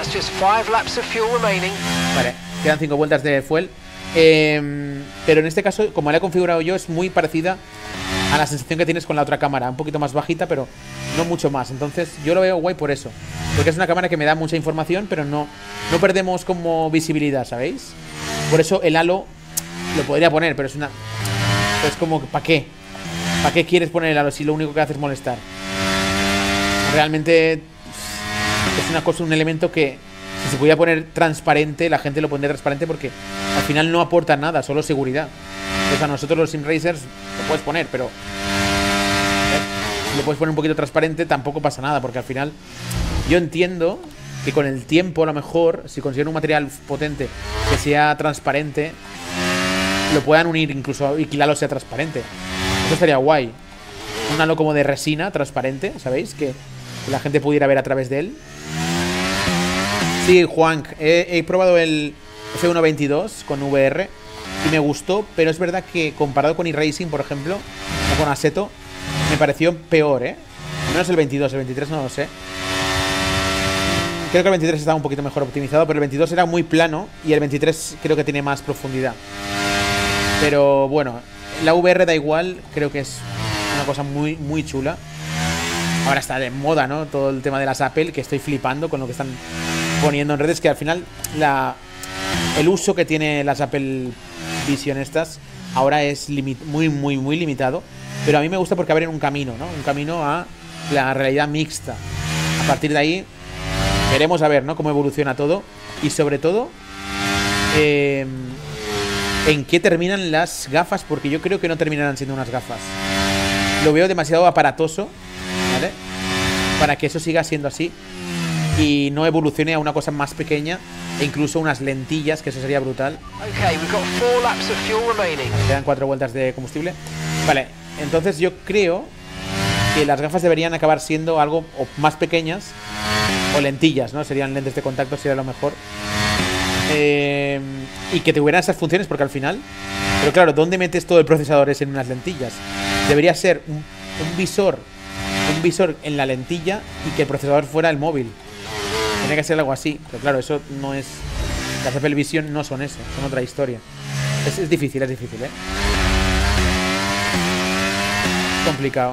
Speaker 1: Vale, quedan 5 vueltas de fuel. Pero en este caso, como la he configurado yo, es muy parecida a la sensación que tienes con la otra cámara. Un poquito más bajita, pero no mucho más. Entonces yo lo veo guay por eso. Porque es una cámara que me da mucha información, pero no perdemos como visibilidad, ¿sabéis? Por eso el halo lo podría poner, pero es una... Es como, ¿para qué? ¿Para qué quieres poner el halo si lo único que hace es molestar? Realmente es una cosa, un elemento que si se pudiera poner transparente, la gente lo pondría transparente porque al final no aporta nada, solo seguridad. Entonces a nosotros los SimRacers lo puedes poner, pero si lo puedes poner un poquito transparente tampoco pasa nada, porque al final yo entiendo que con el tiempo a lo mejor, si consiguen un material potente que sea transparente, lo puedan unir incluso y que el halo sea transparente. Eso estaría guay. Un halo como de resina transparente, ¿sabéis? Que la gente pudiera ver a través de él. Sí, Juan, he probado el F122 con VR y me gustó, pero es verdad que comparado con iRacing, por ejemplo, o con Assetto, me pareció peor, ¿eh? Al menos el 22, el 23 no lo sé. Creo que el 23 estaba un poquito mejor optimizado, pero el 22 era muy plano y el 23 creo que tiene más profundidad. Pero bueno, la VR da igual, creo que es una cosa muy, muy chula. Ahora está de moda, ¿no? Todo el tema de las Apple, que estoy flipando con lo que están poniendo en redes, que al final el uso que tiene las Apple Vision estas ahora es muy, muy, muy limitado. Pero a mí me gusta porque abren un camino, ¿no? Un camino a la realidad mixta. A partir de ahí veremos a ver, ¿no? Cómo evoluciona todo. Y sobre todo en qué terminan las gafas, porque yo creo que no terminarán siendo unas gafas. Lo veo demasiado aparatoso, ¿vale? Para que eso siga siendo así y no evolucione a una cosa más pequeña e incluso unas lentillas, que eso sería brutal. Quedan 4 vueltas de combustible. Vale, entonces yo creo que las gafas deberían acabar siendo algo o más pequeñas o lentillas, ¿no? Serían lentes de contacto, sería lo mejor. Y que tuvieran esas funciones, porque al final... Pero claro, ¿dónde metes todo el procesador ese en unas lentillas? Debería ser un visor en la lentilla y que el procesador fuera el móvil. Tiene que ser algo así. Pero claro, eso no es... Las Apple Vision no son eso, son otra historia. Es difícil, ¿eh? Complicado.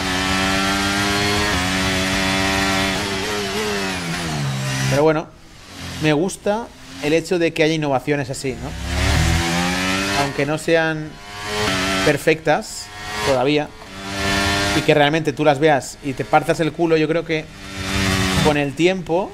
Speaker 1: Pero bueno, me gusta el hecho de que haya innovaciones así, ¿no? Aunque no sean perfectas todavía y que realmente tú las veas y te partas el culo, yo creo que con el tiempo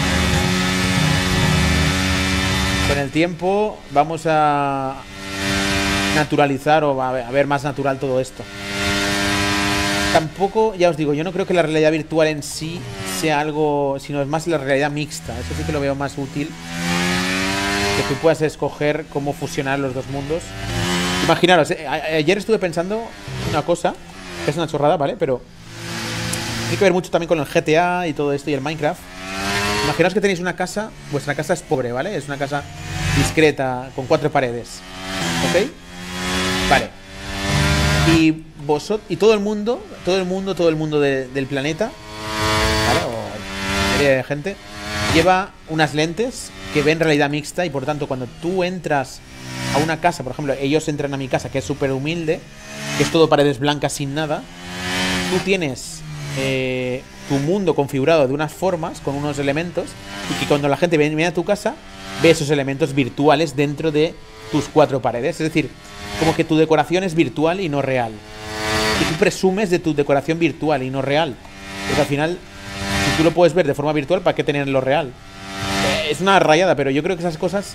Speaker 1: vamos a naturalizar o a ver más natural todo esto. Tampoco, ya os digo, yo no creo que la realidad virtual en sí sea algo, sino es más la realidad mixta. Eso sí que lo veo más útil, que tú puedas escoger cómo fusionar los dos mundos. Imaginaros, ayer estuve pensando una cosa, que es una chorrada, ¿vale? Pero tiene que ver mucho también con el GTA y todo esto y el Minecraft. Imaginaos que tenéis una casa, vuestra casa es pobre, ¿vale? Es una casa discreta, con 4 paredes, ¿ok? Vale. Y todo el mundo del planeta, ¿vale? O mayoría de gente lleva unas lentes que ven realidad mixta y por tanto cuando tú entras a una casa, por ejemplo, ellos entran a mi casa que es súper humilde, que es todo paredes blancas sin nada, tú tienes tu mundo configurado de unas formas, con unos elementos, y que cuando la gente viene a tu casa, ve esos elementos virtuales dentro de tus 4 paredes. Es decir, como que tu decoración es virtual y no real. Y tú presumes de tu decoración virtual y no real. Porque al final, si tú lo puedes ver de forma virtual, ¿para qué tenerlo real? Es una rayada, pero yo creo que esas cosas...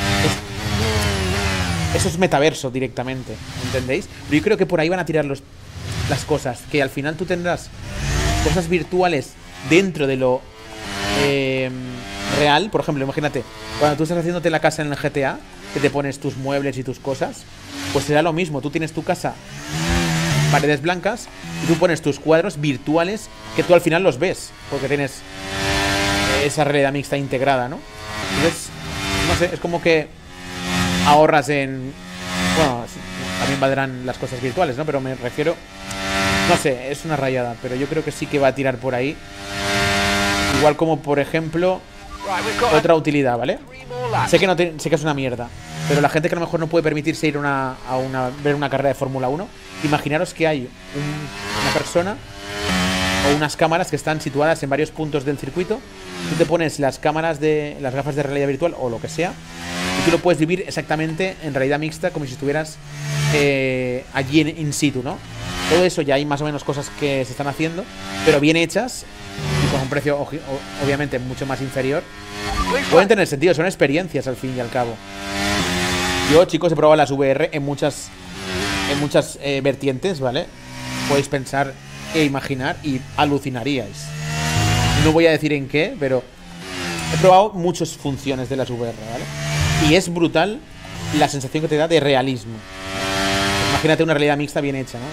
Speaker 1: Eso es metaverso directamente, ¿entendéis? Pero yo creo que por ahí van a tirar las cosas. Que al final tú tendrás cosas virtuales dentro de lo real. Por ejemplo, imagínate, cuando tú estás haciéndote la casa en el GTA, que te pones tus muebles y tus cosas, pues será lo mismo. Tú tienes tu casa, paredes blancas, y tú pones tus cuadros virtuales que tú al final los ves, porque tienes esa realidad mixta integrada, ¿no? Entonces, no sé, es como que ahorras en... Bueno, también valdrán las cosas virtuales, ¿no? Pero me refiero... No sé, es una rayada, pero yo creo que sí que va a tirar por ahí. Igual como, por ejemplo, otra utilidad, ¿vale? Sé que sé que es una mierda, pero la gente que a lo mejor no puede permitirse ir a ver una carrera de Fórmula 1, imaginaros que hay una persona o unas cámaras que están situadas en varios puntos del circuito. Tú te pones las gafas de realidad virtual o lo que sea, y tú lo puedes vivir exactamente en realidad mixta, como si estuvieras allí in situ, ¿no? Todo eso ya hay más o menos cosas que se están haciendo, pero bien hechas y con un precio obviamente mucho más inferior. Pueden tener sentido, son experiencias al fin y al cabo. Yo, chicos, he probado las VR en muchas vertientes, ¿vale? Podéis pensar e imaginar y alucinaríais. No voy a decir en qué, pero he probado muchas funciones de las VR, ¿vale? Y es brutal la sensación que te da de realismo. Imagínate una realidad mixta bien hecha, ¿no?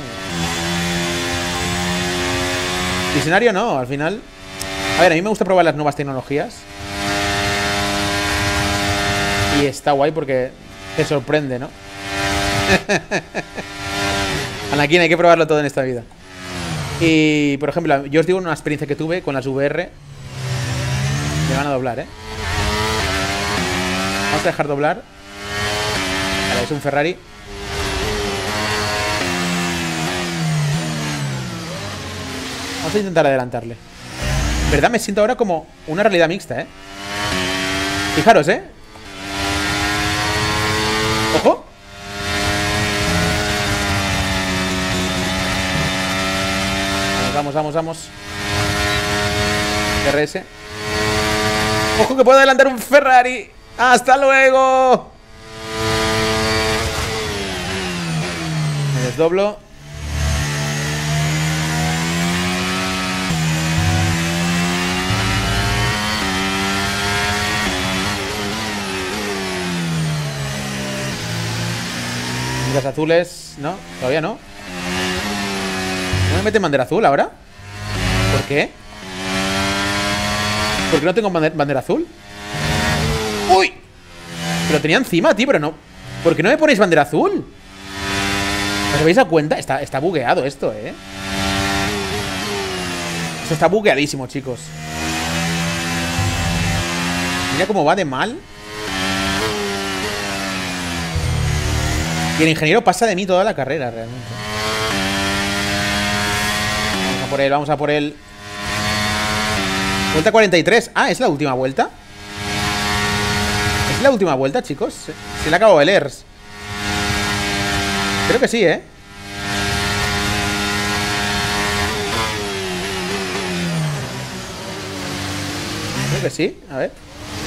Speaker 1: Visionario no, al final. A ver, a mí me gusta probar las nuevas tecnologías. Y está guay porque te sorprende, ¿no? Anakin, hay que probarlo todo en esta vida. Y, por ejemplo, yo os digo una experiencia que tuve con las VR. Me van a doblar, ¿eh? Vamos a dejar doblar. Vale, es un Ferrari. Vamos a intentar adelantarle. ¿Verdad? Me siento ahora como una realidad mixta, ¿eh? Fijaros, ¿eh? ¡Ojo! Vamos. RS. ¡Ojo que puedo adelantar un Ferrari! ¡Hasta luego! Me desdoblo. Banderas azules, ¿no? Todavía no. ¿No me meten bandera azul ahora? ¿Por qué? ¿Por qué no tengo bandera azul? ¡Uy! Pero tenía encima, tío, pero no. ¿Por qué no me ponéis bandera azul? ¿Os habéis dado cuenta? Está bugueado esto, ¿eh? Esto está bugueadísimo, chicos. Mira cómo va de mal. Y el ingeniero pasa de mí toda la carrera, realmente. Vamos a por él. Vuelta 43. Ah, ¿es la última vuelta? ¿Es la última vuelta, chicos? Se le acabó el ERS. Creo que sí, ¿eh? Creo que sí, a ver.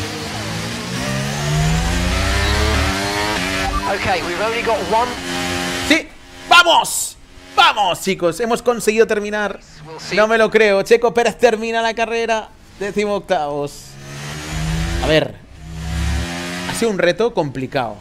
Speaker 2: Okay, we've only got one.
Speaker 1: ¡Sí! ¡Vamos! ¡Vamos, chicos! Hemos conseguido terminar. No me lo creo. Checo Pérez termina la carrera. 18º. A ver. Ha sido un reto complicado.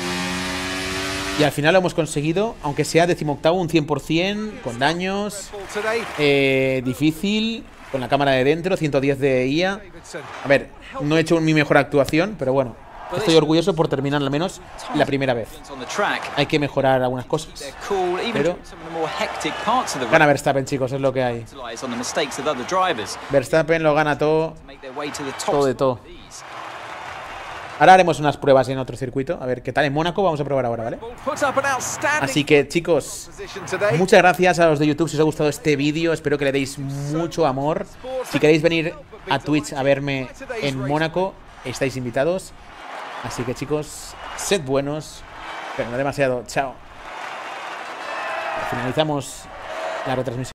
Speaker 1: Y al final lo hemos conseguido. Aunque sea 18º, un 100%. Con daños. Difícil. Con la cámara de dentro. 110 de IA. A ver, no he hecho mi mejor actuación, pero bueno. Estoy orgulloso por terminar al menos la primera vez. Hay que mejorar algunas cosas, pero gana Verstappen, chicos, es lo que hay. Verstappen lo gana todo. Todo de todo. Ahora haremos unas pruebas en otro circuito. A ver qué tal. En Mónaco vamos a probar ahora, ¿vale? Así que, chicos, muchas gracias a los de YouTube si os ha gustado este vídeo. Espero que le deis mucho amor. Si queréis venir a Twitch a verme en Mónaco, estáis invitados. Así que, chicos, sed buenos, pero no demasiado. Chao. Finalizamos la retransmisión.